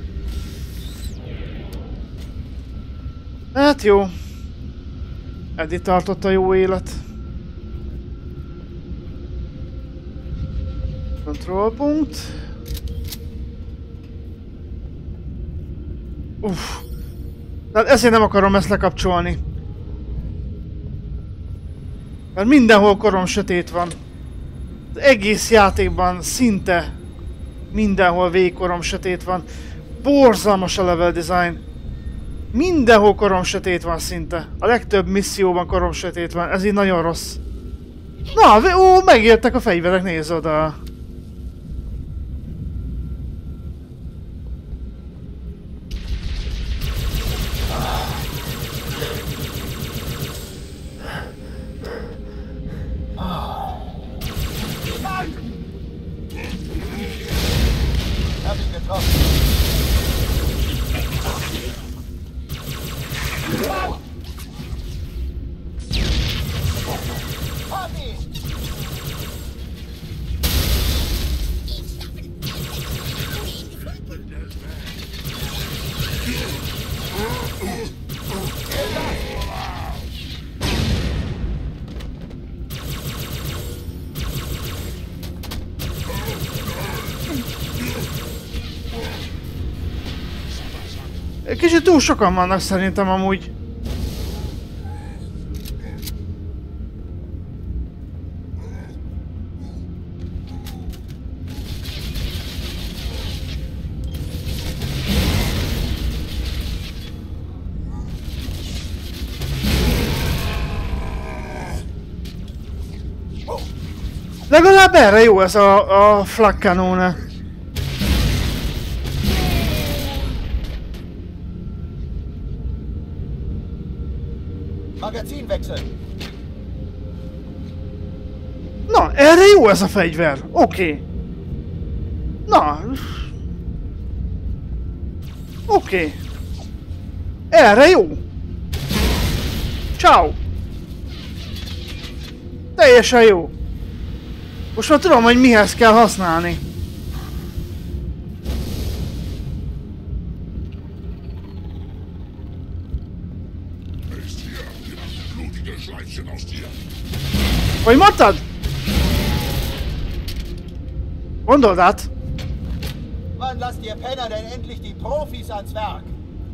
Hát jó. Eddig tartott a jó élet. Kontrollpunkt. Uff. Tehát ezért nem akarom ezt lekapcsolni. Mert mindenhol korom sötét van. Az egész játékban szinte mindenhol végig korom sötét van. Borzalmas a level design. Mindenhol korom sötét van szinte. A legtöbb misszióban korom sötét van. Ez így nagyon rossz. Na, ó, megértek a fegyverek, nézd oda. Kicsit túl sokan vannak szerintem amúgy. Legalább erre jó ez a, a flak kanone. Magazinwechsel. Na, erre jó ez a fegyver. Oké. Okay. Na. Oké. Okay. Erre jó. Ciao. Teljesen jó. Most már tudom, hogy mihez kell használni. Hogy mondtad? Gondold át. Wann lasst ihr Penner denn endlich die Profis ans Werk?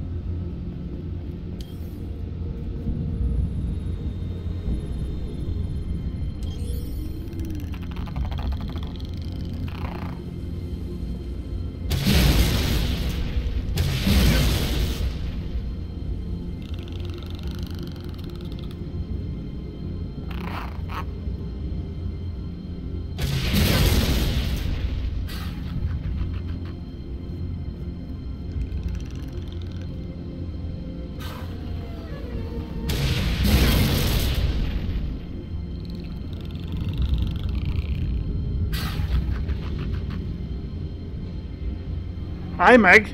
Állj meg!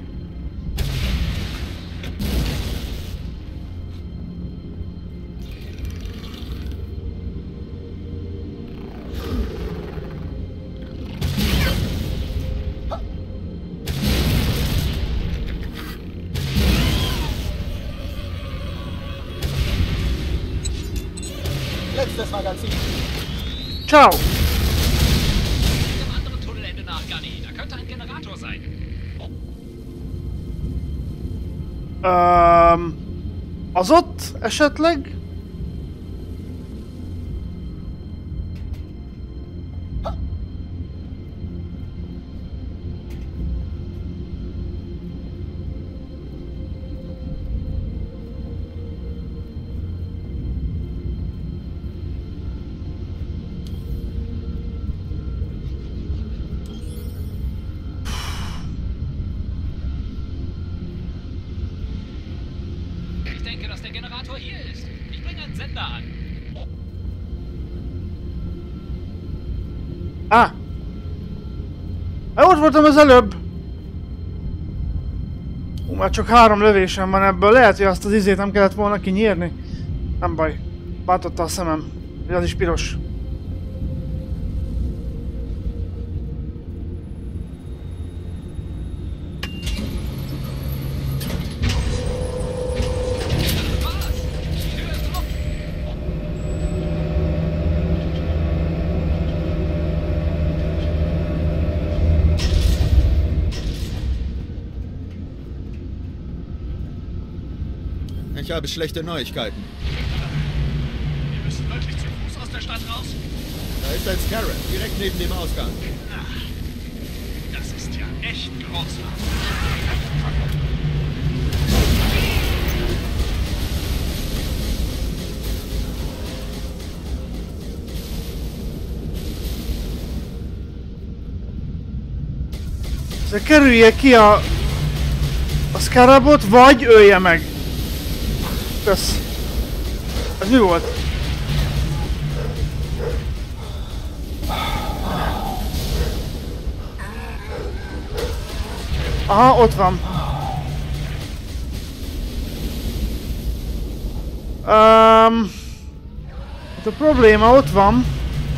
Letztes Magazin. Ciao! Dem anderen Tunnelende nach, Gunny. Da könnte ein Generator sein. Um, az ott esetleg? Á! Ah. Ott voltam az előbb! Hú, már csak három lövésem van ebből. Lehet, hogy azt az izét nem kellett volna kinyírni. Nem baj. Bántotta a szemem. Hogy az is piros. Ich habe schlechte Neuigkeiten. Wir müssen wirklich zu Fuß aus der Stadt raus? Da ist ein Scarab, direkt neben dem Ausgang. Ach, das ist ja echt großartig. De kerülje ki a, a Scarabot, vagy ölje meg. Kösz. Ez mi volt? Aha, ott van. Um, a probléma ott van.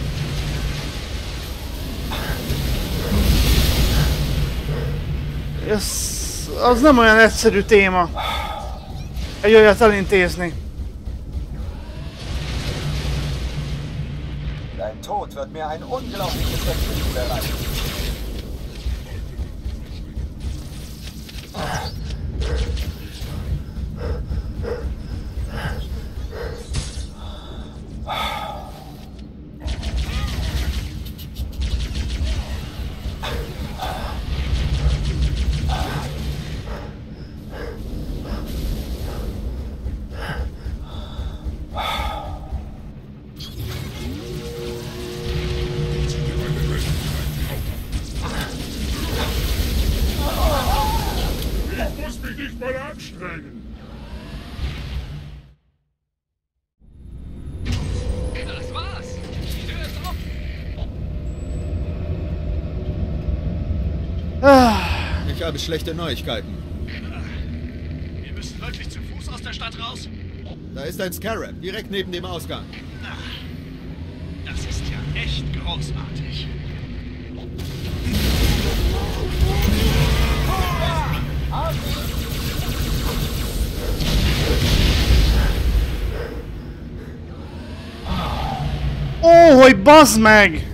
Ez, az nem olyan egyszerű téma. Egy olyat elintézni. Dein Tod wird mir ein unglaubliches Vergnügen bereiten. Das war's. Die Tür ist offen. Ich habe schlechte Neuigkeiten. Wir müssen wirklich zu Fuß aus der Stadt raus? Da ist ein Scarab, direkt neben dem Ausgang. Ach, das ist ja echt großartig. Ó, hogy bazd meg!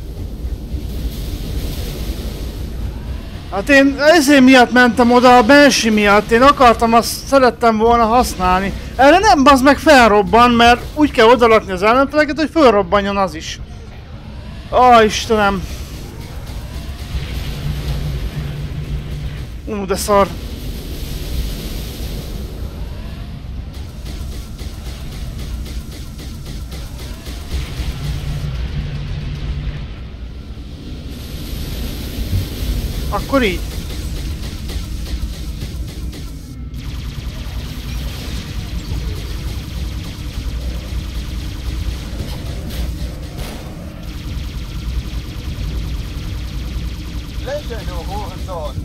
Hát én ezért miatt mentem oda, a Banshee miatt. Én akartam, azt szerettem volna használni. Erre nem bazd meg felrobban, mert úgy kell odalatni az ellenfeleket, hogy fölrobbanjon az is. Ó, Istenem! Ú, de szar. Akkor így. Lächeln, du Hurensohn!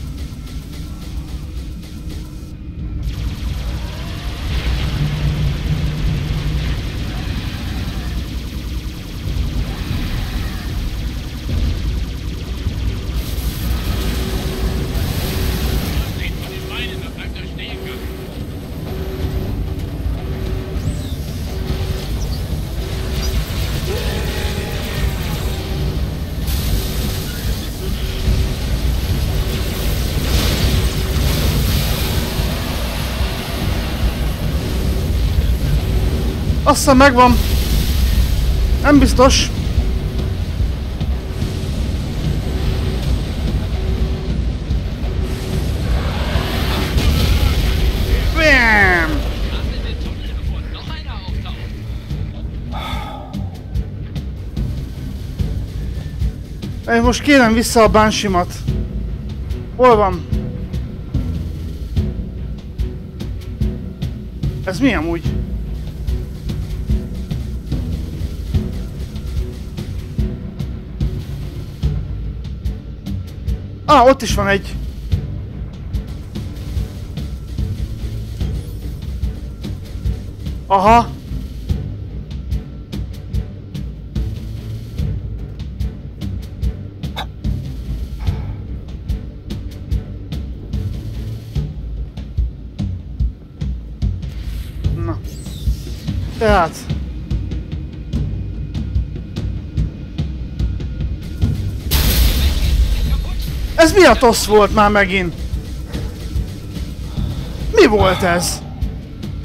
Azt hiszem megvan. Nem biztos. Bam! Én most kérem vissza a Banshee-mat. Hol van? Ez mi amúgy? Ah, ott is van egy. Aha. Na. Tehát. Ez mi a tosz volt már megint? Mi volt ez?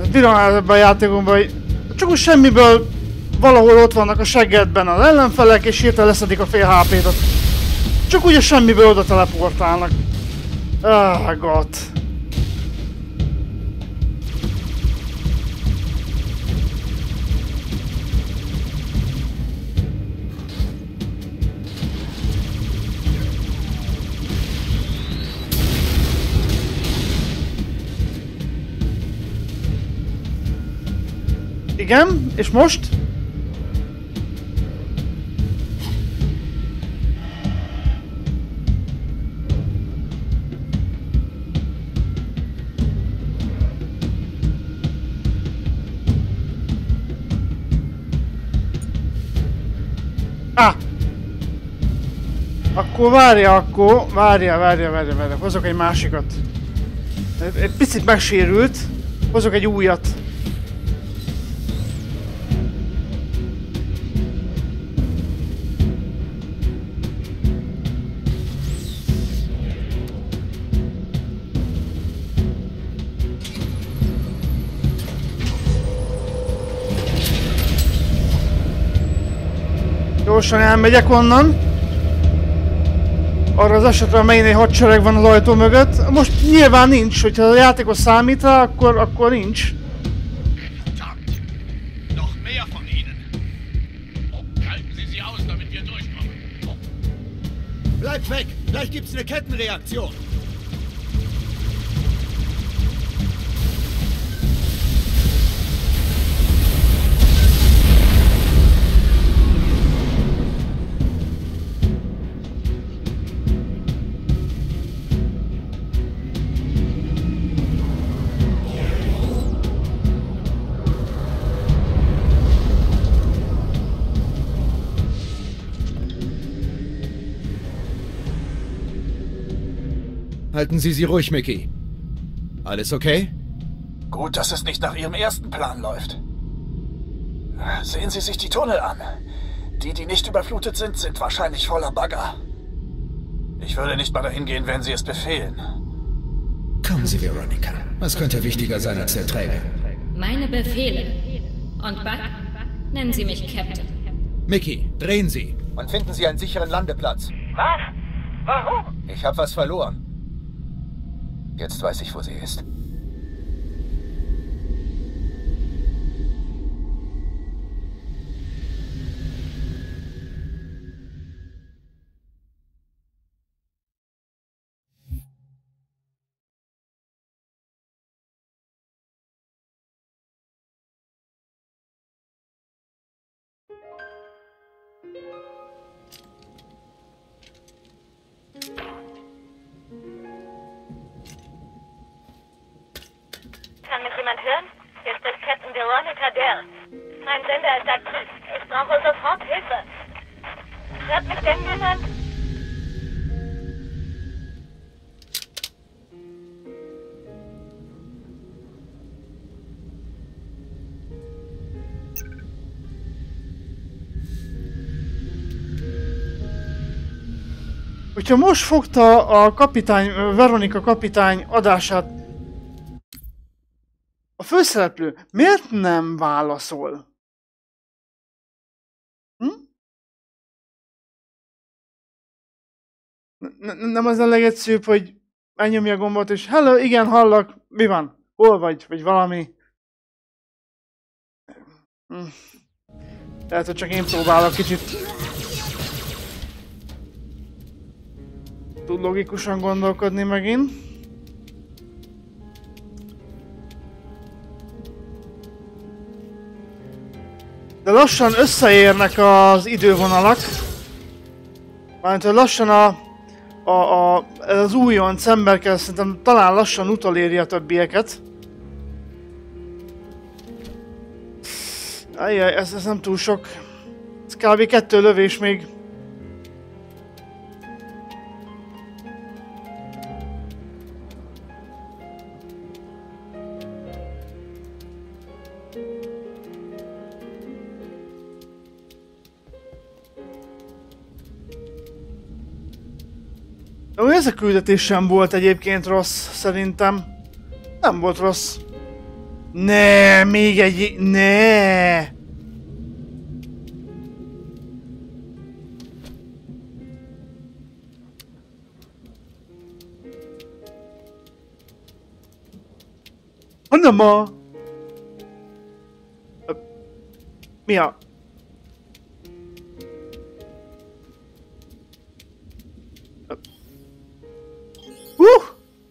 viran ebben a játékokban, hogy csak úgy semmiből valahol ott vannak a seggedben az ellenfelek, és hirtelen leszedik a fél há pét-ot. Csak úgy a semmiből oda teleportálnak. Ah, god. Igen, és most? Ah! Akkor várja, akkor várja, várja, várja, várja. Hozok egy másikat. Egy picit megsérült. Hozok egy újat. Gyorsan elmegyek onnan. Arra az esetre, amelyen egy hadsereg van az ajtó mögött. Most nyilván nincs, hogyha a játékos számít rá, akkor, akkor nincs. Noch mehr von ihnen. Halten Sie sie aus, damit wir durchkommen. Bleibt weg! Gleich gibt's eine Kettenreaktion! Halten Sie sie ruhig, Mickey. Alles okay? Gut, dass es nicht nach Ihrem ersten Plan läuft. Sehen Sie sich die Tunnel an. Die, die nicht überflutet sind, sind wahrscheinlich voller Bagger. Ich würde nicht mal dahin gehen, wenn Sie es befehlen. Kommen Sie, Veronica. Was könnte wichtiger sein als der Träger? Meine Befehle. Und Buck, nennen Sie mich Captain. Mickey, drehen Sie. Und finden Sie einen sicheren Landeplatz. Was? Warum? Ich habe was verloren. Jetzt weiß ich, wo sie ist. Kann mich jemand hören? Hier spricht Captain Veronica Dell. Mein Sender ist aktiv. Ich brauche sofort Hilfe. Hört mich denn jemand? Hogyha most fogta a kapitány, Veronika kapitány adását a főszereplő, miért nem válaszol? Hm? Nem az a legegyszerűbb, hogy elnyomja a gombot és hello, igen, hallak, mi van? Hol vagy? Vagy valami? Hm. Lehet, hogy csak én próbálok kicsit túl logikusan gondolkodni megint. De lassan összeérnek az idővonalak. Mármint, hogy lassan a, a, a, az újonc emberkel szerintem talán lassan utoléri a többieket. Ajjaj, ez, ez nem túl sok. Ez kb. kettő lövés még. Ó, ez a küldetés sem volt egyébként rossz, szerintem. Nem volt rossz. Ne, még egy... Ne! Honnan a... Mi a... Uh!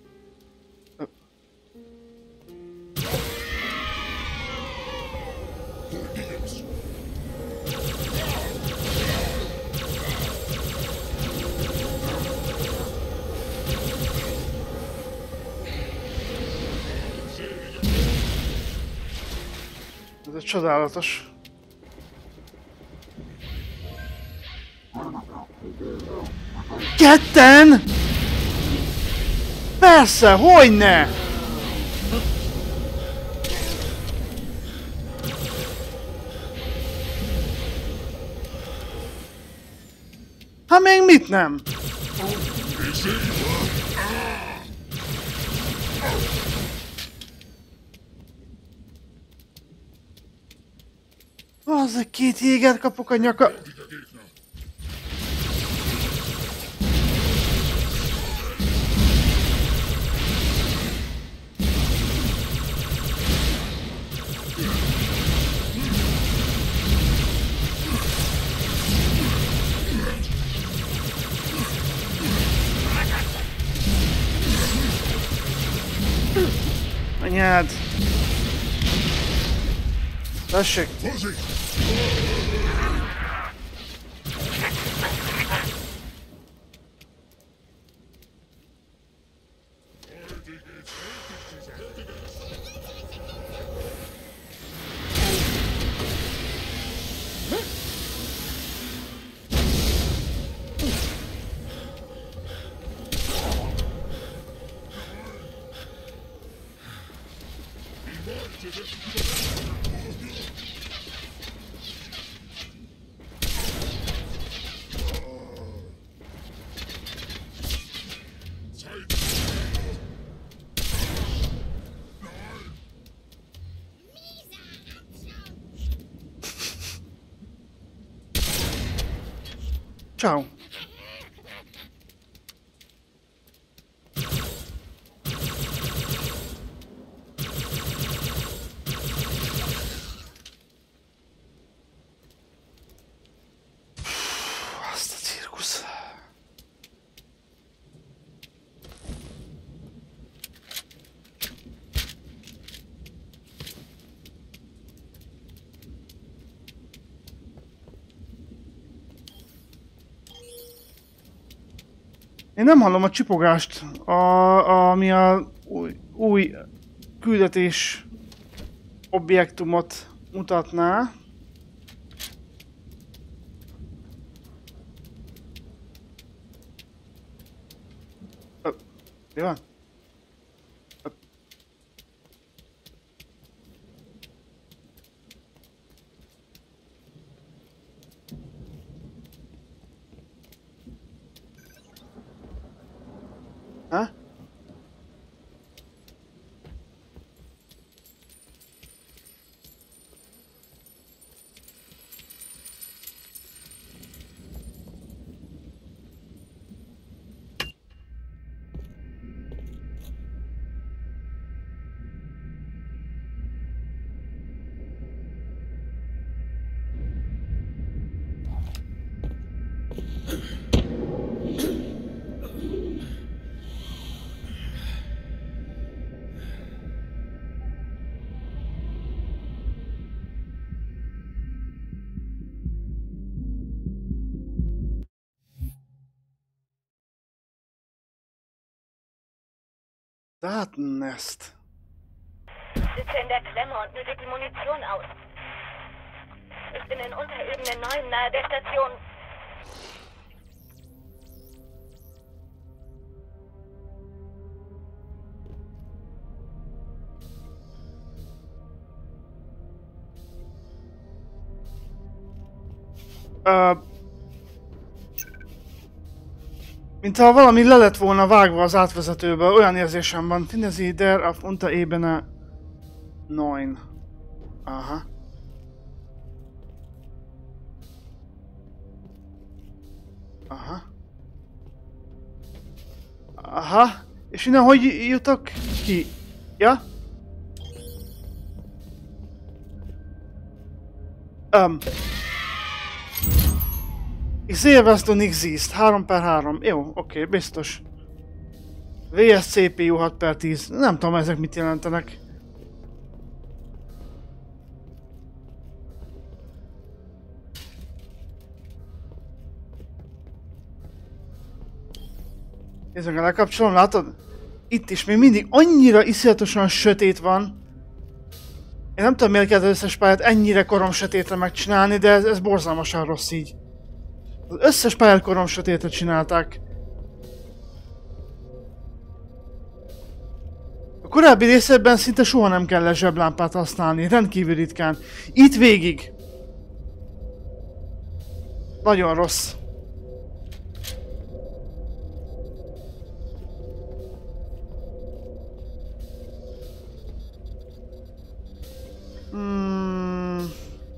Ez egy csodálatos. Ketten? Persze, hogyne! Hát még mit nem? Az a két jégert kapok a nyaka... Anyád! Tessék! Ciao. Azt a cirkusz. Én nem hallom a csipogást, a, ami a új, új küldetés objektumot mutatná. Ö, mi van? Ö. Ha? Datennest. Ich sitze in der Klemme und nötig die Munition aus. Ich bin in Unterebene neun nahe der Station. Uh, mintha valami le lett volna vágva az átvezetőből, olyan érzésem van. Finden Sie der auf Unterebene Nine. Aha. Aha. Aha. És innen hogy jutok ki? Ja? Um. Xavier don't exist. három per három. Jó, oké, okay, biztos. vé es cé pé u hat per tíz. Nem tudom ezek mit jelentenek. Nézzük, lekapcsolom, látod? Itt is még mindig annyira iszonyatosan sötét van. Én nem tudom, miért kell az összes pályát ennyire korom sötétre megcsinálni, de ez, ez borzalmasan rossz így. Az összes pályát korom sötétre csinálták. A korábbi részekben szinte soha nem kell zseblámpát használni, rendkívül ritkán. Itt végig. Nagyon rossz. Hmm.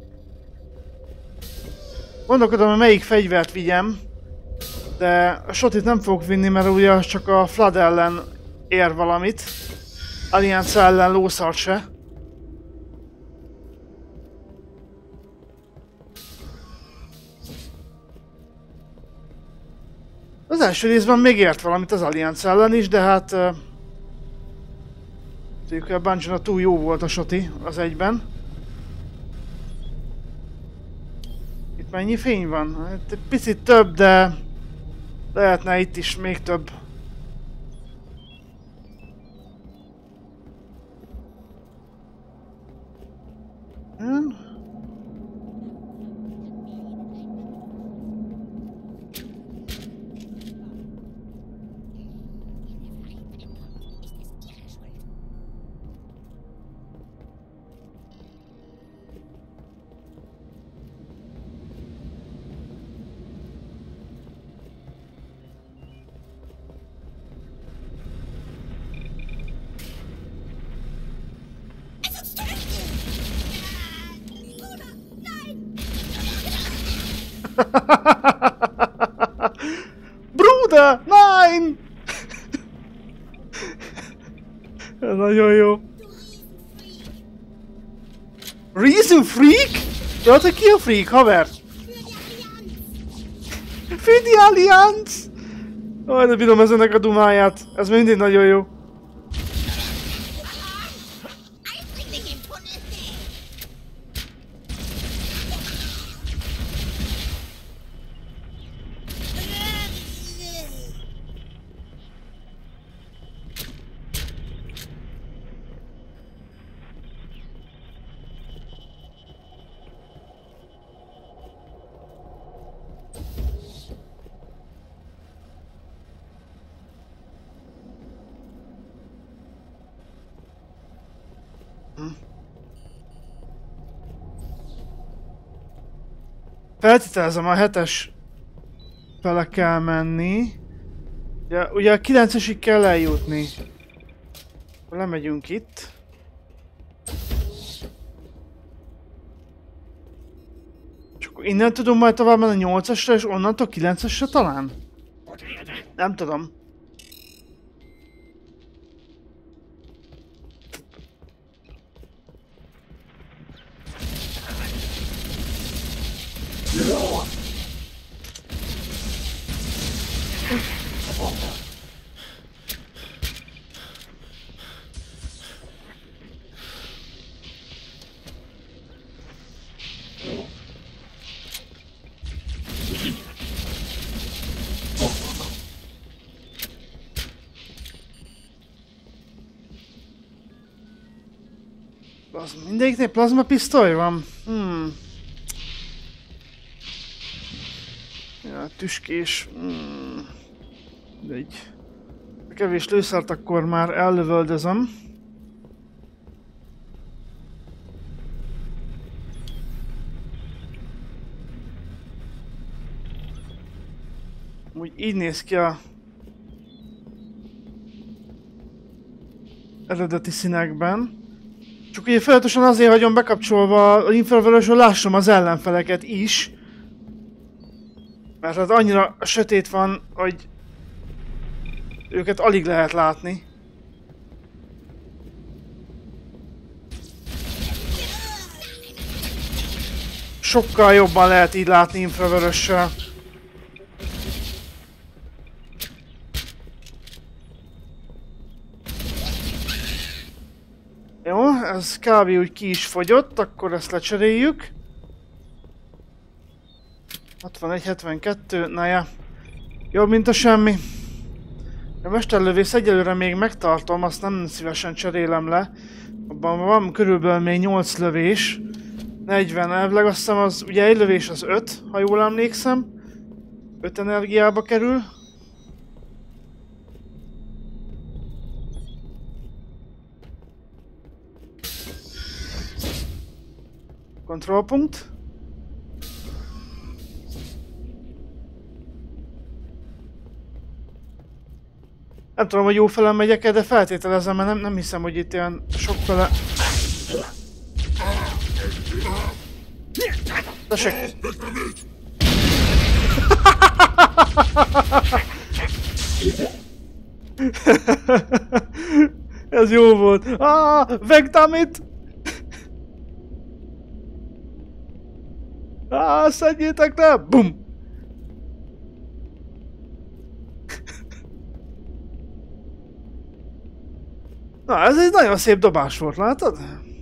Gondolkodom, hogy melyik fegyvert vigyem, de a shotit nem fogok vinni, mert ugye az csak a Flood ellen ér valamit. Alliance ellen lószart se. Az első részben még ért valamit az Alliance ellen is, de hát... Uh, tudjuk, hogy a Bungie-nak túl jó volt a shoti az egyben. Itt mennyi fény van? Hát egy picit több, de... lehetne itt is még több. Hmm. Bruder! Nein! Ez nagyon jó. Reason Freak? Ja, te ki a freak, haver? Für die Allianz! Aj, de bírom ezenek a dumáját. Ez mindig nagyon jó. Feltételezem, a hetes fele kell menni. Ugye, ugye a kilencesig kell eljutni. Lemegyünk itt. Csak innen tudunk majd tovább menni a nyolcasra, és onnantól kilencesre talán? Nem tudom. Mindegyiknél plazma pisztoly van? Hmm. Ja, tüskés. Hmm. De így. A kevés lőszert akkor már ellövöldözöm. Úgy így néz ki a eredeti színekben. Csak ugye folyamatosan azért hagyom bekapcsolva az infravörös, hogy lássam az ellenfeleket is. Mert hát annyira sötét van, hogy őket alig lehet látni. Sokkal jobban lehet így látni infravörössel. Jó, ez kb. Úgy ki is fogyott, akkor ezt lecseréljük. hatvanegy hetvenkettő, na ja. Jobb, mint a semmi. A mesterlövész egyelőre még megtartom, azt nem szívesen cserélem le. Abban van körülbelül még nyolc lövés. negyven elvileg, azt hiszem az, ugye egy lövés az öt, ha jól emlékszem. öt energiába kerül. Kontrollpunkt. Nem tudom, hogy jó fele megyek-e, de feltételezem, mert nem, nem hiszem, hogy itt olyan sok fele... Tessék! Ez jó volt! Ah, vegdamit! Ah, szedjétek le! Bum! Na, ez egy nagyon szép dobás volt, látod?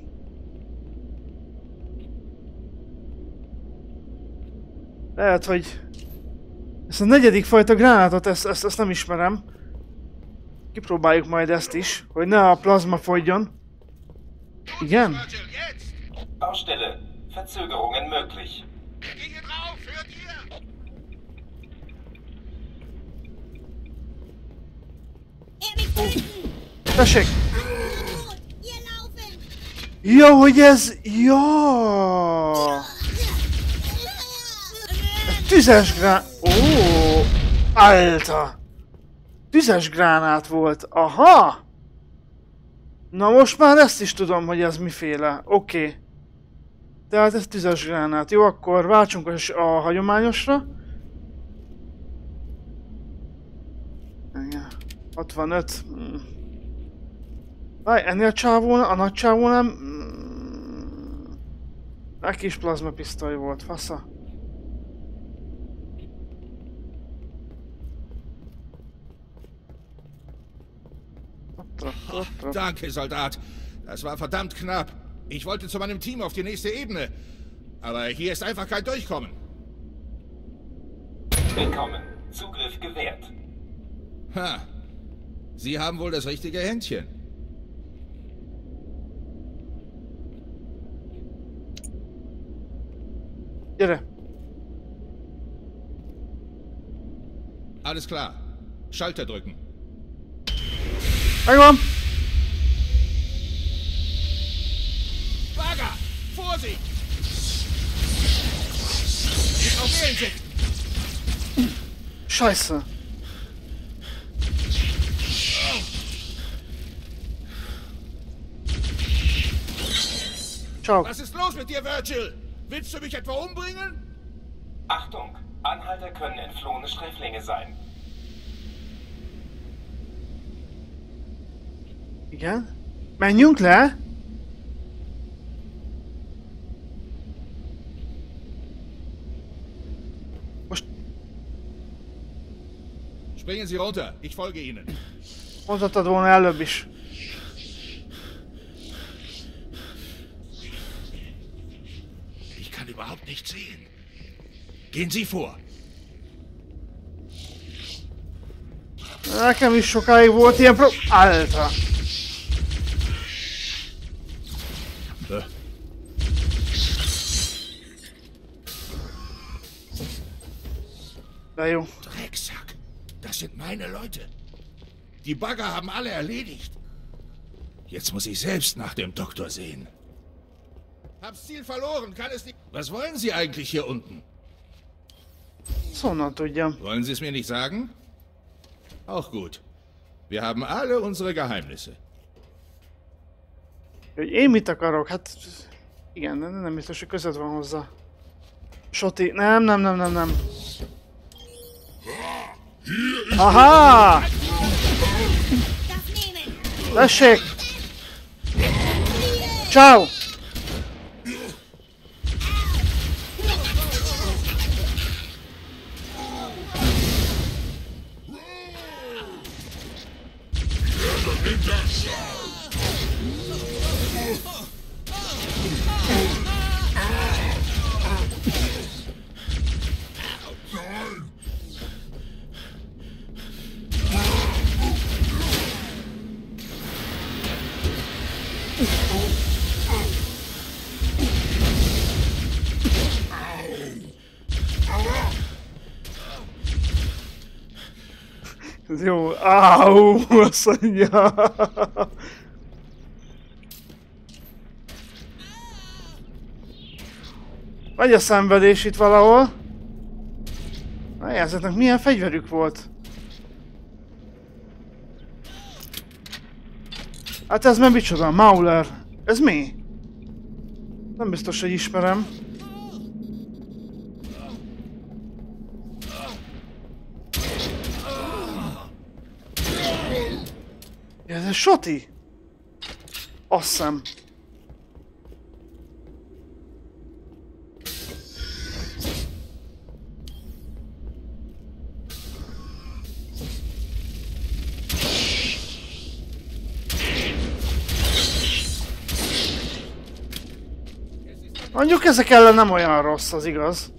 Lehet, hogy... Ezt a negyedik fajta gránátot, ezt, ezt, ezt nem ismerem. Kipróbáljuk majd ezt is, hogy ne a plazma fogyjon. Igen? Baustelle. Verzögerungen möglich. Gehe drauf, hört ihr? Tessék! Ja, hogy ez... Ja! Tüzes grán... Ó, alta! Tüzes gránát volt. Aha! Na most már ezt is tudom, hogy ez miféle. Oké. Okay. Tehát ez tüzes gránát. Jó, akkor váltsunk a, a hagyományosra. hatvanöt. Hmm. Várj, ennél a csávó, a nagy csávó nem... Egy kis plazma pisztoly volt, fasza. Danke, Soldat. Das war verdammt knapp. Ich wollte zu meinem Team auf die nächste Ebene. Aber hier ist einfach kein Durchkommen. Willkommen. Zugriff gewährt. Ha. Sie haben wohl das richtige Händchen. Gyere. Alles klar. Schalter drücken. Megvan! Bagger! Vorsicht! Nicht auf Insekten! Scheiße! Ciao. Was ist los mit dir, Virgil? Willst du mich etwa umbringen? Achtung! Anhalter können entflohene Sträflinge sein. Igen? Menjünk le! Most... Springen Sie runter, ich folge Ihnen. Mondhatod volna előbb is. Ich kann überhaupt nicht sehen. Gehen Sie vor. Nekem is sokáig volt ilyen pro... Alta! De jó. Drecksack, das sind meine Leute. Die Bagger haben alle erledigt. Jetzt muss ich selbst nach dem Doktor sehen. Hab's Ziel verloren, kann es nicht... Was wollen Sie eigentlich hier unten? Honnan tudjam. Wollen Sie es mir nicht sagen? Auch gut. Wir haben alle unsere Geheimnisse. Hogy én mit akarok? Hát... Igen, nem, nem biztos, hogy között van hozzá. Soti... Nem, nem, nem, nem, nem. Aha! Tessék! Ciao! Ez jó. Áú, azt mondja. Vagy a szenvedés itt valahol. Na, ezeknek milyen fegyverük volt? Hát ez nem micsoda, Mauler. Ez mi? Nem biztos, hogy ismerem. Ja, ez egy Soti? Azt hiszem. Mondjuk ezek ellen nem olyan rossz, az igaz.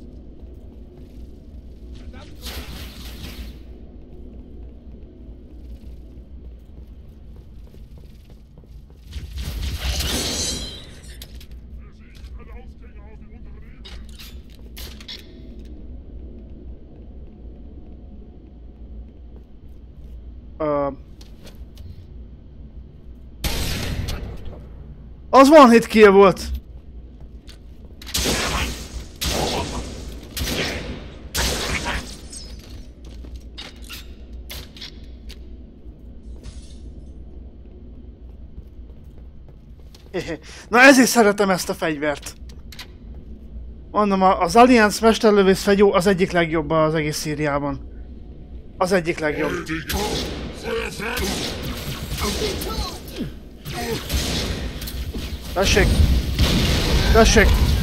Uh. Az one hit kill volt. Na ezért szeretem ezt a fegyvert. Mondom, az Alliance mesterlövész fegyó az egyik legjobb az egész szériában. Az egyik legjobb. Tessék! Tessék!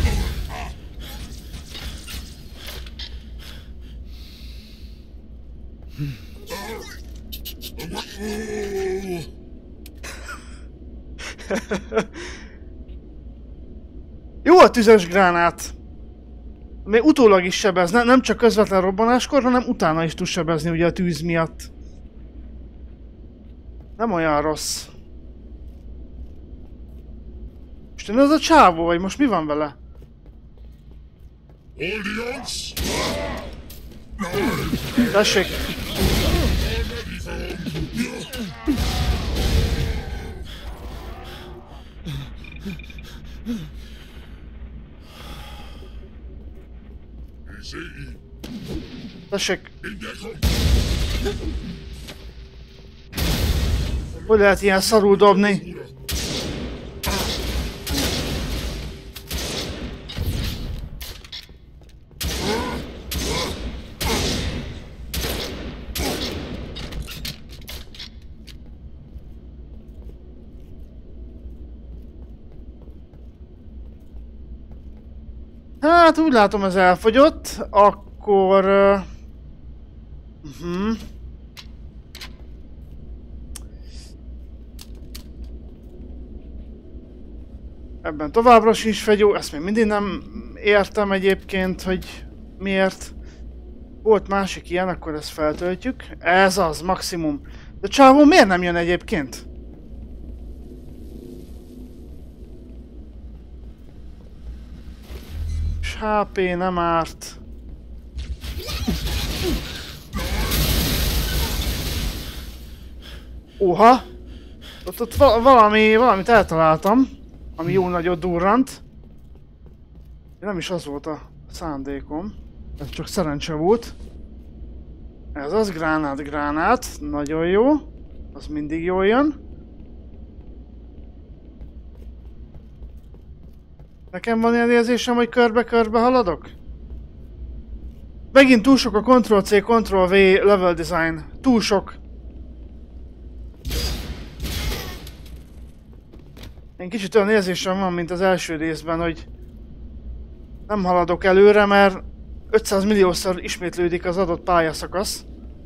Jó a tüzes gránát. Még utólag is sebez, ne, nem csak közvetlen robbanáskor, hanem utána is tud sebezni ugye a tűz miatt. Nem olyan rossz. Isten, ez a csávó, vagy most mi van vele? Tessék! Tessék! Hogy lehet ilyen szarul dobni? Hát úgy látom, ez elfogyott, akkor... Uh, uh-huh. Ebben továbbra sincs fegyó, ezt még mindig nem értem egyébként, hogy miért. Volt másik ilyen, akkor ezt feltöltjük. Ez az, maximum. De csávó miért nem jön egyébként? És há pé nem árt. Oha! Ott, ott valami, valamit eltaláltam, ami jó nagyot durrant. Nem is az volt a szándékom, ez csak szerencse volt. Ez az, gránát, gránát, nagyon jó. Az mindig jól jön. Nekem van ilyen érzésem, hogy körbe-körbe haladok? Megint túl sok a control C, control V level design. Túl sok. Én kicsit olyan érzésem van, mint az első részben, hogy nem haladok előre, mert ötszáz milliószor ismétlődik az adott pályaszakasz.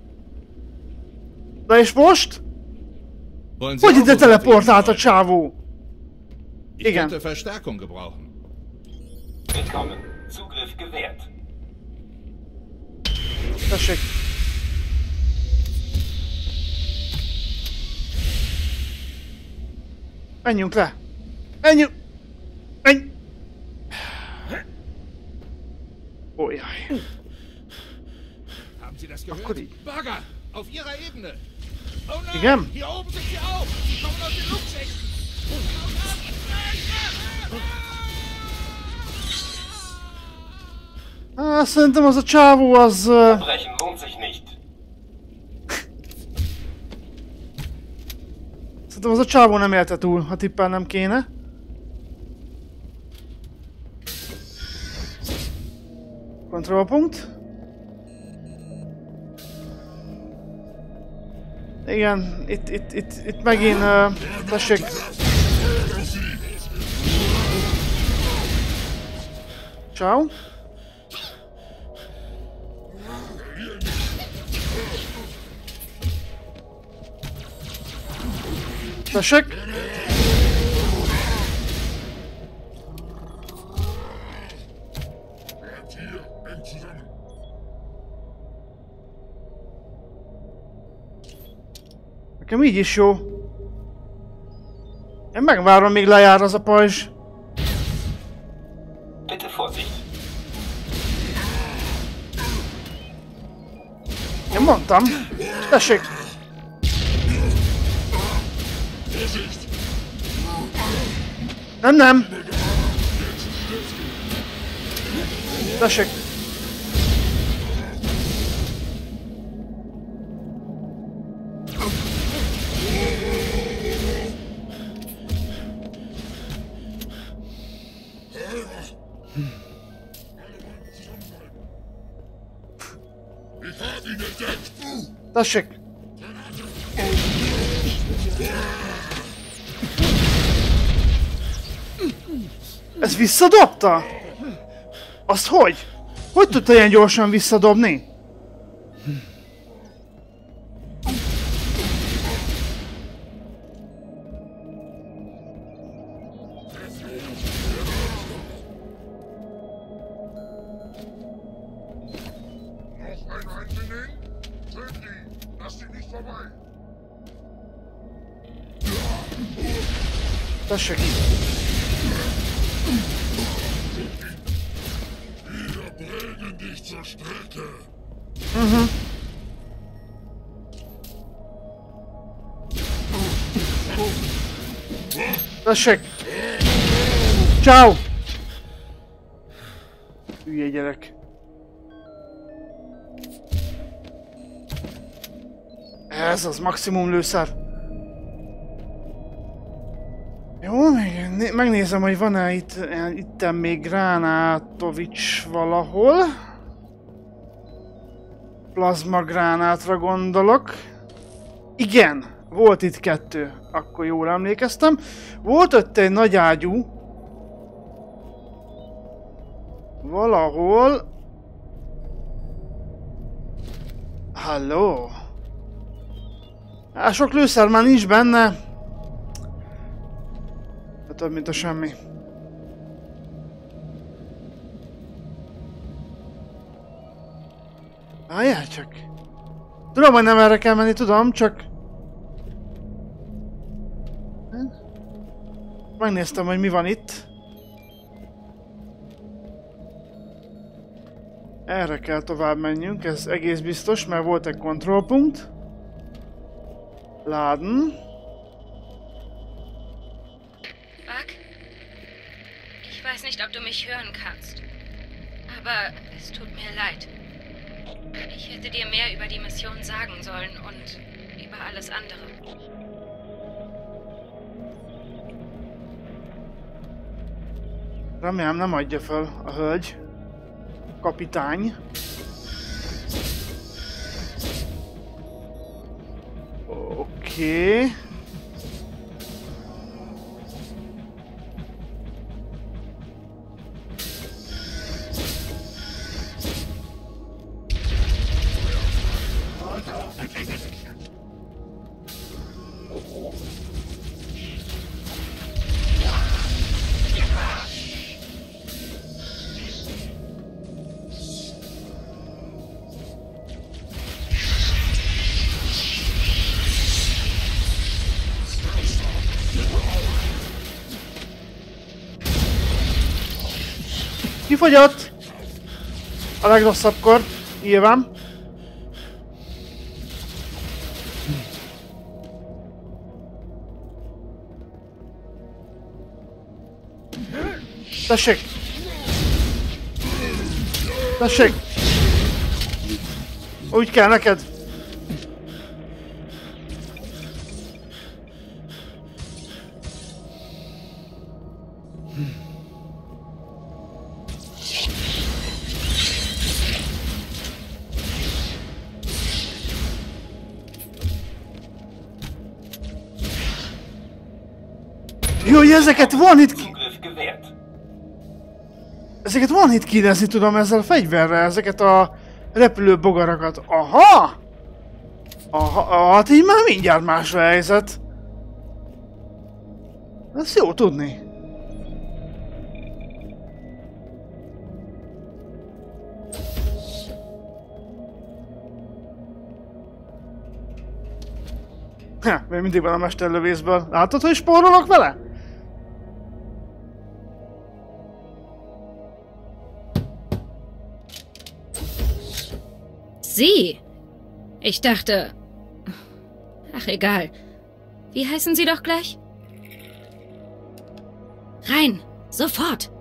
De és most? Hogy ide teleportált a csávó? Igen. Ich könnte Verstärkung gebrauchen. Willkommen. Zugriff gewährt. Tessék. Menjünk le. Menjünk. Menj. Oh jaj. Haben Sie das gehört? Bagger! Auf Ihrer Ebene! Oh nein! Igen? Hier oben sind sie auch! Sie kommen aus den Luftschichten! Ah, szerintem az a csávó az... Uh... Verbrechen lohnt sich nicht. Szerintem az a csávó nem élte túl, ha tippelnem kéne. Kontrollpunkt. Igen, itt, itt, itt, itt megint... Uh, tessék. Ciao. Tessék. Nekem így is jó. Én megvárom, míg lejár az a pajzs. Bitte Vorsicht. Én mondtam. Tessék. Nem, nem. Tessék. Tessék. Ez visszadobta? Azt hogy? Hogy tudta ilyen gyorsan visszadobni? Tessék. Mhm. Tessék. Ciao. Hülye gyerek. Ez az maximum lőszer. Jó, még megnézem, hogy van-e itt, itten még Gránátovics valahol. Plazma gránátra gondolok. Igen, volt itt kettő, akkor jól emlékeztem. Volt ott egy nagy ágyú. Valahol. Halló. Hát sok lőszer már nincs benne. Több, mint a semmi. Álljál csak. Tudom, hogy nem erre kell menni, tudom, csak... Megnéztem, hogy mi van itt. Erre kell tovább menjünk, ez egész biztos, mert volt egy kontrollpunkt. Laden. Ich weiß nicht, ob du mich hören kannst, aber es tut mir leid. Ich hätte dir mehr über die Mission sagen sollen und über alles andere. Remélem nem adja fel a hölgy. Kapitány. Oké. Okay. Kifogyott! A legrosszabbkor, nyilván. Tessék! Tessék! Úgy kell neked! Jó, ezeket van itt ki... Ezeket van itt kínezni tudom ezzel a fegyverrel, ezeket a repülő bogarakat. Aha! Aha, hát így már mindjárt más a helyzet. Ez jó tudni. Ha, még mindig van a mesterlövészből. Látod, hogy spórolok vele? Sie? Ich dachte... Ach, egal. Wie heißen Sie doch gleich? Rein! Sofort!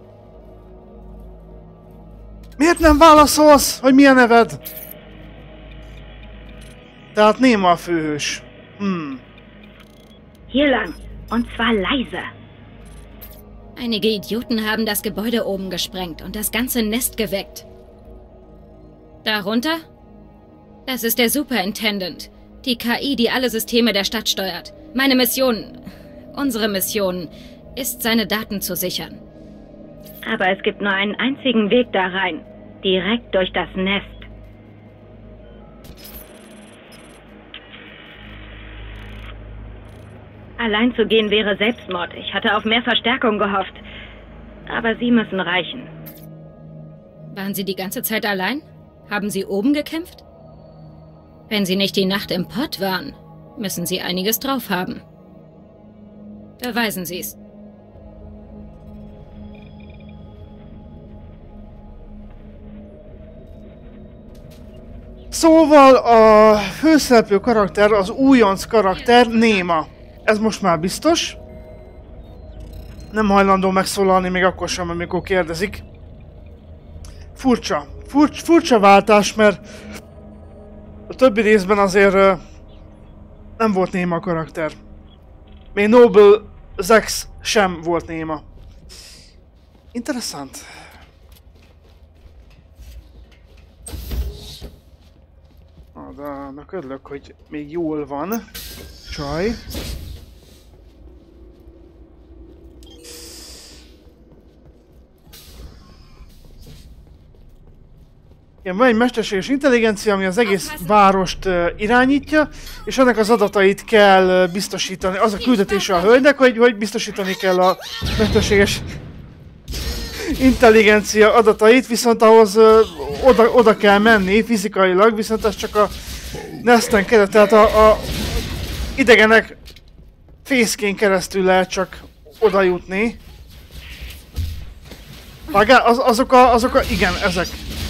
Miért nem válaszolsz, hogy mi a neved? Tehát Néma a főhős. Hm. Hier lang. Und zwar leise. Einige Idioten haben das Gebäude oben gesprengt und das ganze Nest geweckt. Darunter? Das ist der Superintendent. Die K I, die alle Systeme der Stadt steuert. Meine Mission, unsere Mission, ist, seine Daten zu sichern. Aber es gibt nur einen einzigen Weg da rein. Direkt durch das Nest. Allein zu gehen wäre Selbstmord. Ich hatte auf mehr Verstärkung gehofft. Aber Sie müssen reichen. Waren Sie die ganze Zeit allein? Haben Sie oben gekämpft? Wenn Sie nicht die Nacht im Pott waren, müssen Sie einiges drauf haben. Beweisen Sie es. Szóval a főszereplő karakter, az újonc karakter Néma. Ez most már biztos. Nem hajlandó megszólalni még akkor sem, amikor kérdezik. Furcsa. Furcs, furcsa váltás, mert a többi részben azért uh, nem volt néma a karakter. Még Noble Zex sem volt néma. Interessant. Na, de annak örülök, hogy még jól van. Csaj. Igen, van egy mesterséges intelligencia, ami az egész várost uh, irányítja, és ennek az adatait kell uh, biztosítani. Az a küldetése a hölgynek, hogy, hogy biztosítani kell a mesterséges intelligencia adatait, viszont ahhoz uh, oda, oda kell menni fizikailag, viszont ez csak a Nesten keresztül, tehát a, a idegenek fészkén keresztül lehet csak oda jutni. Vágál, az, azok a, azok a, igen, ezek.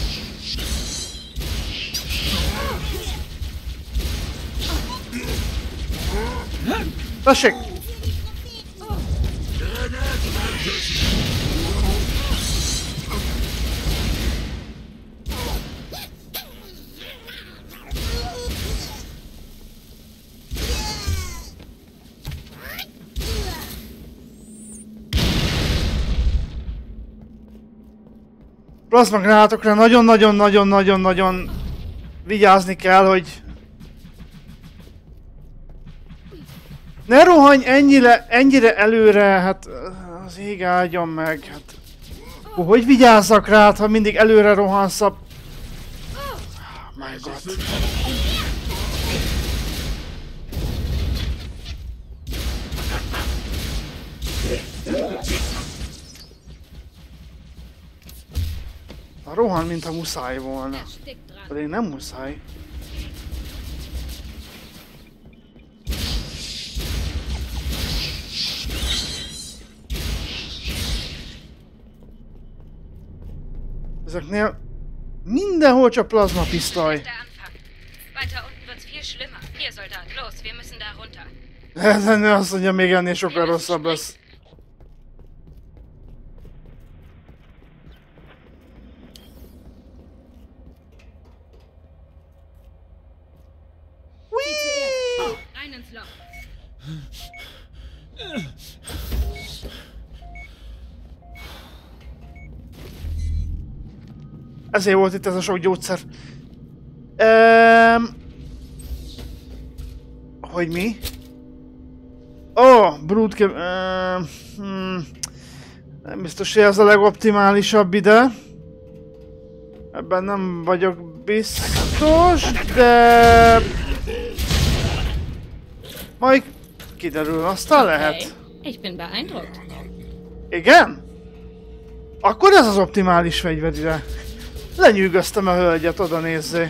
Tessék! plazmagranátokra nagyon-nagyon-nagyon-nagyon-nagyon vigyázni kell, hogy ne rohanj ennyire, ennyire előre, hát az ég áldjon meg, hát hogy vigyázzak rád, ha mindig előre rohansz a... My God. A rohan, mintha muszáj volna. Pedig nem muszáj. Ezeknél mindenhol csak plazmapisztoly. Weiter unten wird's viel schlimmer. Hier, Soldat, los, wir müssen da runter. Ez azt mondja, még ennél sokkal rosszabb lesz. Rein ins Loch. Ezért volt itt ez a sok gyógyszer. Um, hogy mi? Ó, oh, Brute... Uh, hmm, nem biztos, hogy ez a legoptimálisabb ide. Ebben nem vagyok biztos, de... Majd kiderül, aztán lehet. Hey, ich bin beeindruckt. Igen? Akkor ez az optimális fegyver ide. Lenyűgöztem a hölgyet, oda nézzé.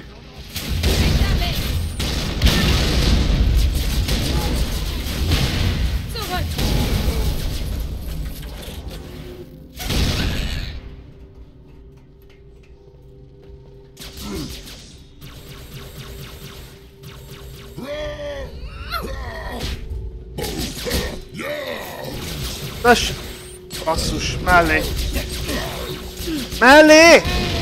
Tess! Basszus, mellé! Mellé!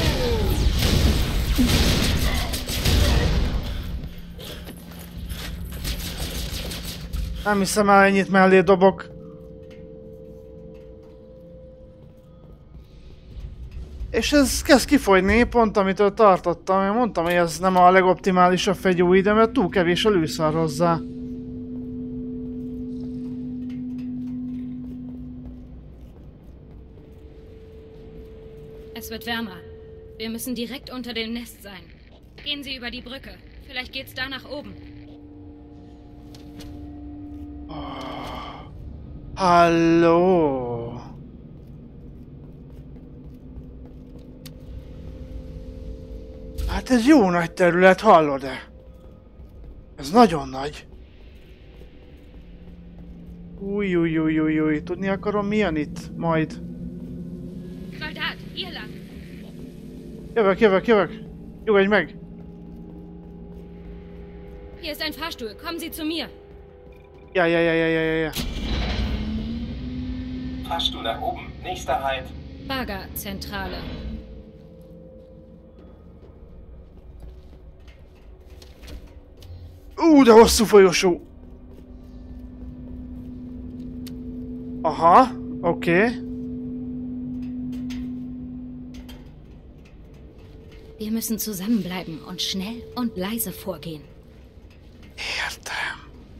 Nem hiszem el, ennyit mellé dobok. És ez kezd kifogyni, pont amitől tartottam. Én mondtam, hogy ez nem a legoptimálisabb fegyú ide, mert túl kevés a lőszar hozzá. Es wird wärmer. Wir müssen direkt unter dem Nest sein. Gehen Sie über die Brücke. Vielleicht geht's da nach oben. Oh. Halló. Hát ez jó nagy terület, hallod-e? Ez nagyon nagy. Új, új, új, új, új. Tudni akarom, milyen itt majd. Soldat, hier lang. Jövök, jövök, jövök. Nyugodj meg. Hier ist ein Fahrstuhl. Kommen Sie zu mir. Ja, ja, ja, ja, ja, ja. Fahrstuhl nach oben. Nächster Halt. Baggerzentrale. Ú, de hosszú folyosó. Aha, oké. Okay. Wir müssen zusammenbleiben und schnell und leise vorgehen. Értem.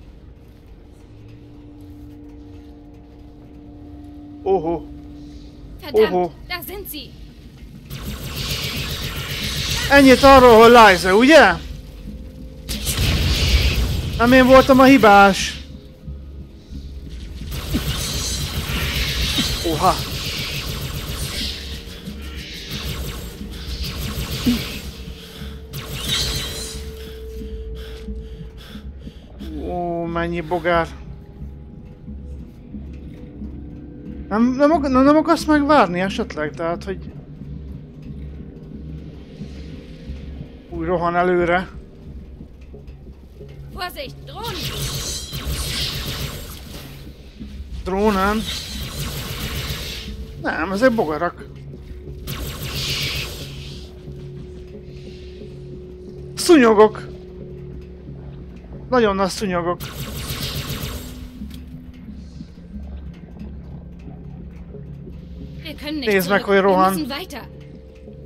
Oho. Verdammt, Oho. da sind sie. Ennyit arról, hogy leise, ugye? Nem én voltam a hibás. Oha. Ó, mennyi bogár. Nem, nem, nem, nem akarsz megvárni esetleg? Tehát, hogy... Úgy rohan előre. Vorsicht, Drohnen! Drónen? Nem, ezek bogarak. Szúnyogok! Nagyon nagy szúnyogok. Nézd meg, hogy rohan.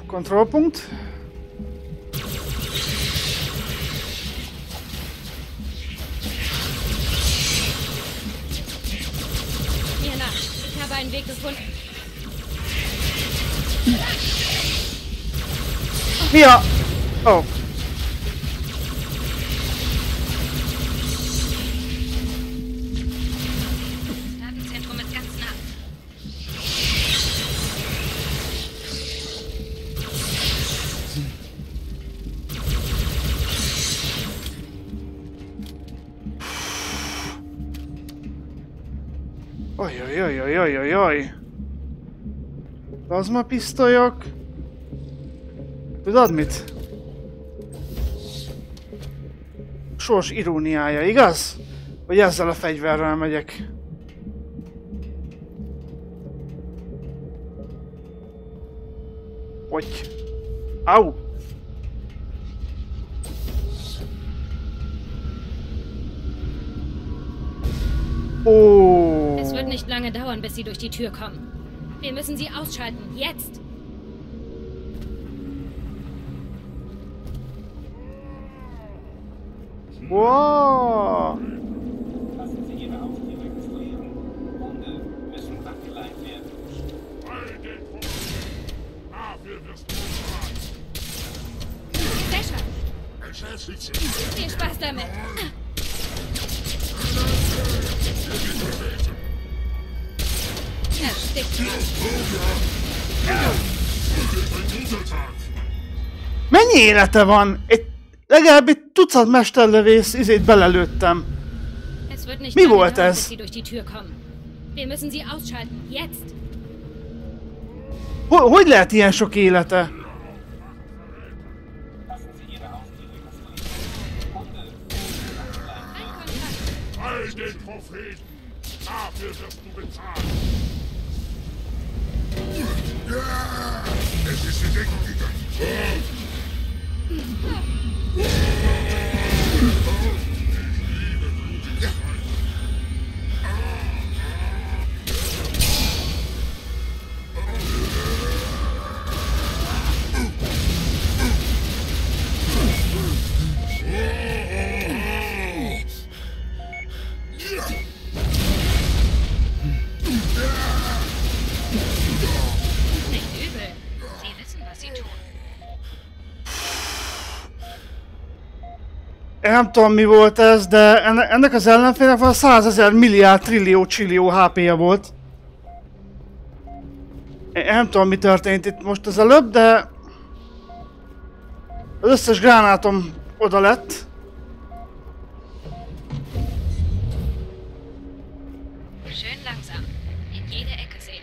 Kontrollpunkt. Mir nach. Ich habe einen Weg gefunden. Ja. Oh. Das Zentrum ist ganz nah. Oj, oj, oj, oj, oj, oj, oj. Plazmapisztolyok. Tudod mit? Sors iróniája, igaz? Hogy ezzel a fegyverrel megyek. Hogy? Au! Oh. Es wird nicht lange dauern, bis sie durch die Tür kommen. Wir müssen sie ausschalten. Jetzt! Wow! Lassen Sie Ihre Haustiere registrieren. Hunde müssen wachgeleit werden. Dafür wirst du bezahlt. Sascha! Viel Spaß damit! Erstickt! Mennyi élete van? Egy, legalább egy tucat mesterlövész izét belelőttem. Mi volt ez? Hogy, hogy lehet ilyen sok élete? All den Propheten! Dafür wirst du bezahlt! Es ist in Deckung gegangen! Én nem tudom, mi volt ez, de ennek az ellenfélnek van százezer milliárd trillió csillió há pé-je volt. Én nem tudom, mi történt itt most az előbb, de az összes gránátom oda lett. Schön langsam. In jede Ecke sehen.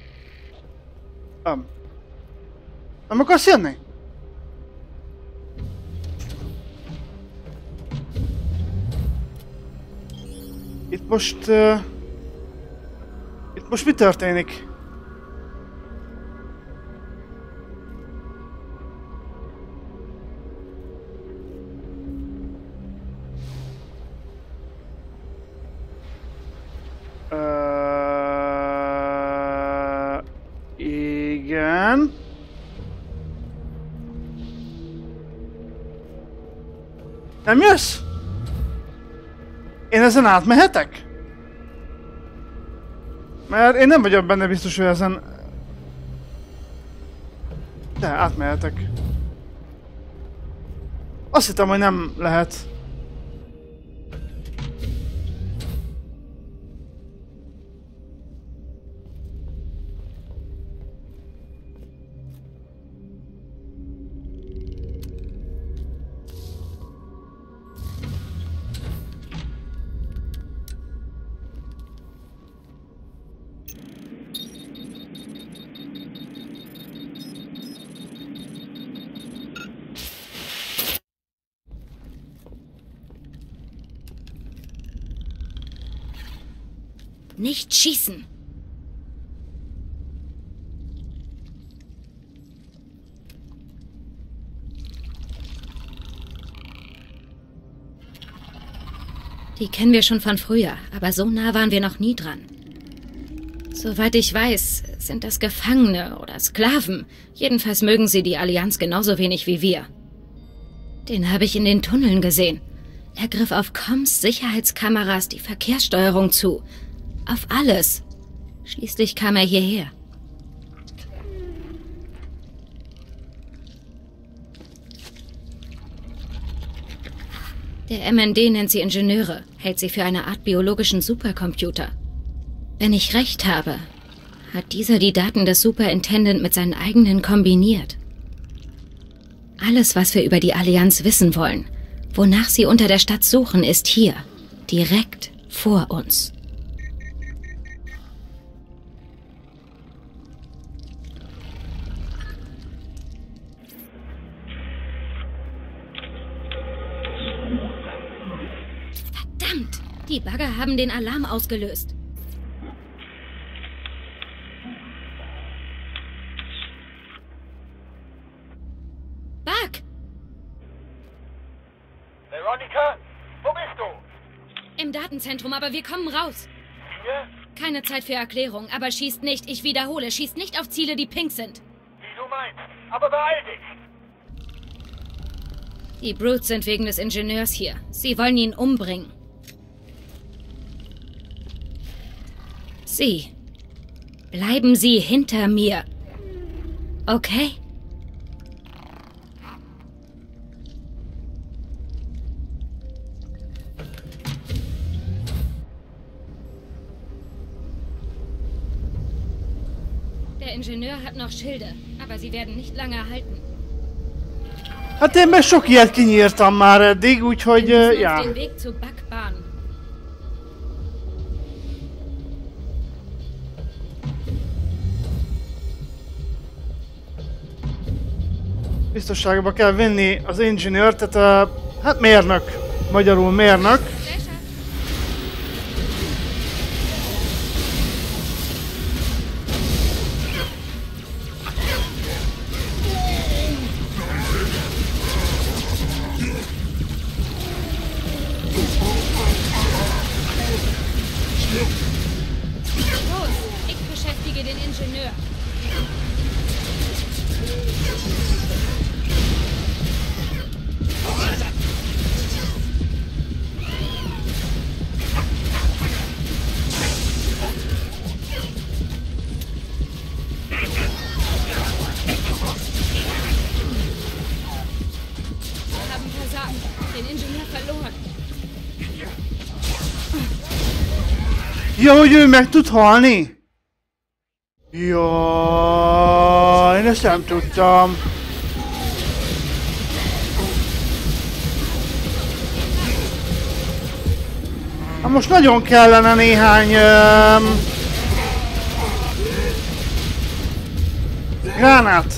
Nem. Nem akarsz jönni? Itt most... Uh, itt most mi történik? Uh, igen... Nem jössz? Én ezen átmehetek? Mert én nem vagyok benne biztos, hogy ezen... De, átmehetek. Azt hittem, hogy nem lehet. Nicht schießen! Die kennen wir schon von früher, aber so nah waren wir noch nie dran. Soweit ich weiß, sind das Gefangene oder Sklaven. Jedenfalls mögen sie die Allianz genauso wenig wie wir. Den habe ich in den Tunneln gesehen. Er griff auf Comms Sicherheitskameras die Verkehrssteuerung zu. Auf alles. Schließlich kam er hierher. Der M N D nennt sie Ingenieure, hält sie für eine Art biologischen Supercomputer. Wenn ich recht habe, hat dieser die Daten des Superintendent mit seinen eigenen kombiniert. Alles, was wir über die Allianz wissen wollen, wonach sie unter der Stadt suchen, ist hier, direkt vor uns. Verdammt! Die Bagger haben den Alarm ausgelöst. Bug! Veronica, wo bist du? Im Datenzentrum, aber wir kommen raus. Hier? Keine Zeit für Erklärung, aber schießt nicht, ich wiederhole, schießt nicht auf Ziele, die pink sind. Wie du meinst, aber beeil dich. Die Brutes sind wegen des Ingenieurs hier. Sie wollen ihn umbringen. Sie. Bleiben Sie hinter mir. Okay? Der Ingenieur hat noch Schilde, aber sie werden nicht lange halten. Hát én meg sok ilyet kinyírtam már eddig, úgyhogy, uh, ja. Den Weg zur Backbahn. Biztonságba kell vinni az ingeniőrt, tehát uh, hát mérnök, magyarul mérnök. Ja, hogy ő meg tud halni? Jaj, én ezt nem tudtam. Na most nagyon kellene néhány... Um, gránát.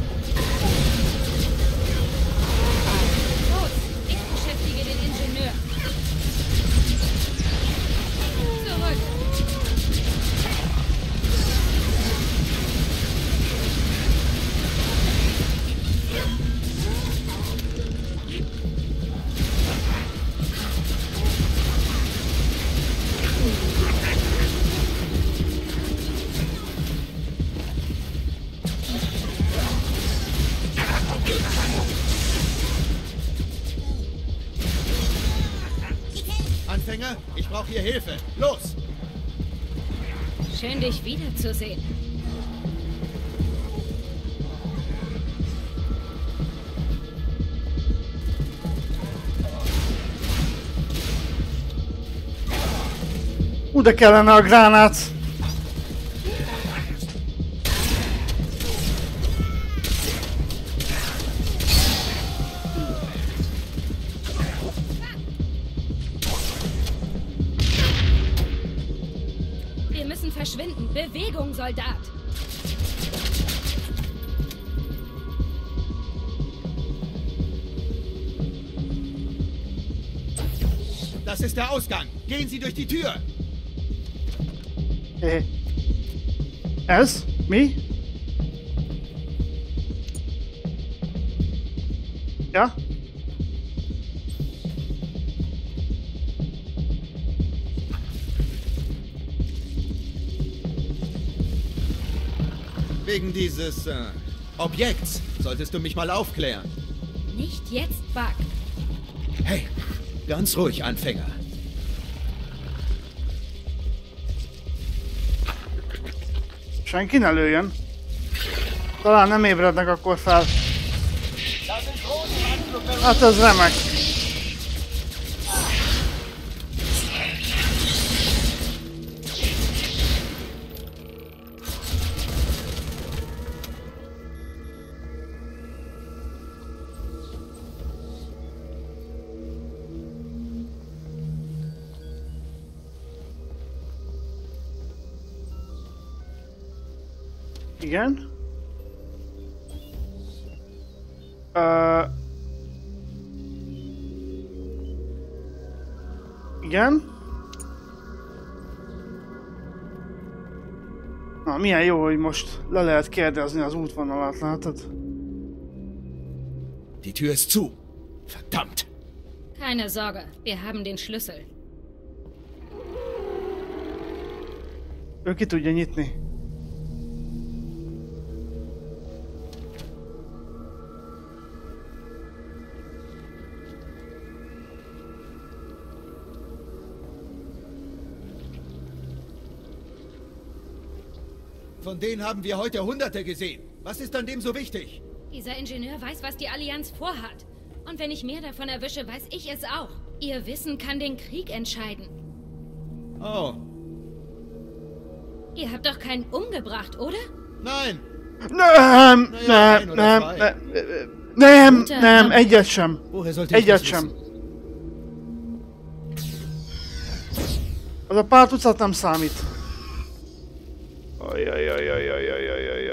Ich brauche hier Hilfe. Los! Schön, dich wiederzusehen. Ú, de kellene a gránát. Verschwinden. Bewegung, Soldat. Das ist der Ausgang. Gehen Sie durch die Tür. Äh. Ez? Mi? Ja? Wegen dieses äh, Objekts solltest du mich mal aufklären. Nicht jetzt, Bug. Hey, ganz ruhig, Anfänger. Senki ne lőjön. Talán nem ébrednek akkor fel. Hát ez remek. Igen. Uh, igen. Na, milyen jó, hogy most le lehet kérdezni az útvonalat, látod? Die Tür ist zu. Verdammt. Keine Sorge, wir haben den Schlüssel. Ő ki tudja nyitni. Von denen haben wir heute Hunderte gesehen. Was ist an dem so wichtig? Dieser Ingenieur weiß, was die Allianz vorhat. Und wenn ich mehr davon erwische, weiß ich es auch. Ihr Wissen kann den Krieg entscheiden. Oh. Ihr habt doch keinen umgebracht, oder? Nein. Nem, nem, nem, nem, nem, egyet sem. Egyet sem. Az a pár tucat nem számít. Ajajajajajajajajajaj.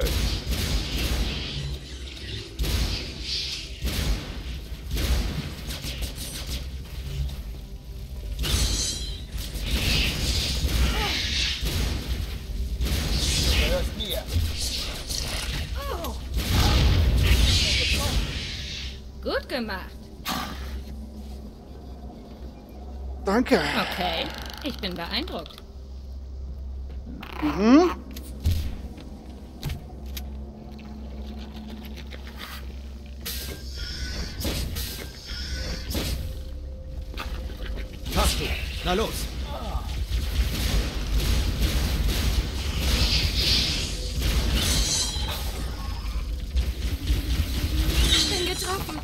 Gut gemacht. Danke. Okay, ich bin beeindruckt. Mhm. Hast du. Na los. Ich bin getroffen.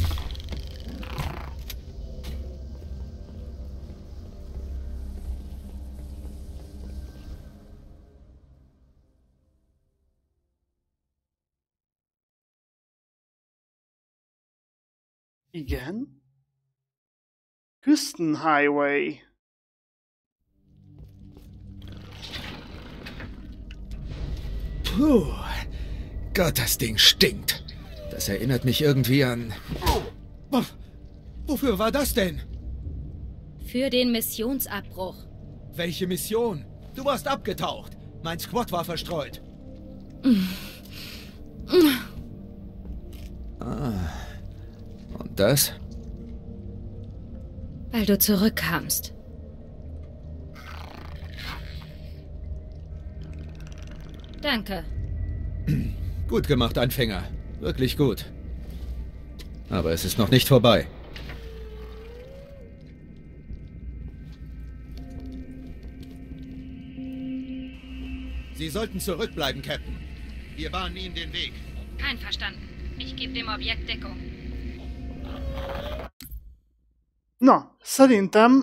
Igen. Küstenhighway. Puh. Gott, das Ding stinkt. Das erinnert mich irgendwie an... Oh. Wofür war das denn? Für den Missionsabbruch. Welche Mission? Du warst abgetaucht. Mein Squad war verstreut. Ah. Und das? Weil du zurückkamst. Danke. Gut gemacht, Anfänger. Wirklich gut. Aber es ist noch nicht vorbei. Sie sollten zurückbleiben, Captain. Wir bahnen Ihnen den Weg. Einverstanden. Ich gebe dem Objekt Deckung. Na, szerintem...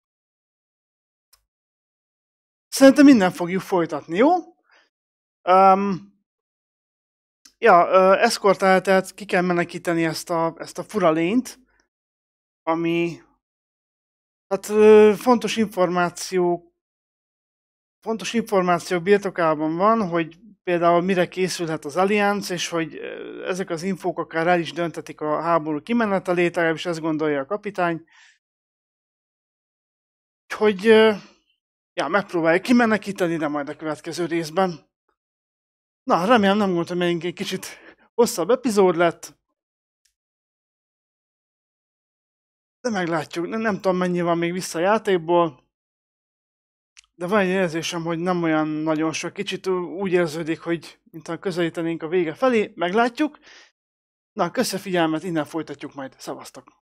Szerintem innen fogjuk folytatni, jó? Um, ja, uh, eszkortál, tehát ki kell menekíteni ezt a, ezt a fura lényt, ami... Hát uh, fontos információ... Fontos információk birtokában van, hogy például mire készülhet az Allianz, és hogy ezek az infók akár el is döntetik a háború kimenetelét, legalábbis ezt gondolja a kapitány. Hogy ja, megpróbálja kimenekíteni, de majd a következő részben. Na, remélem nem gondoltam, hogy egy kicsit hosszabb epizód lett. De meglátjuk, nem, nem tudom mennyi van még vissza a játékból. De van egy érzésem, hogy nem olyan nagyon sok. Kicsit úgy érződik, hogy mintha közelítenénk a vége felé. Meglátjuk. Na, köszi a figyelmet, innen folytatjuk majd. Szevasztok!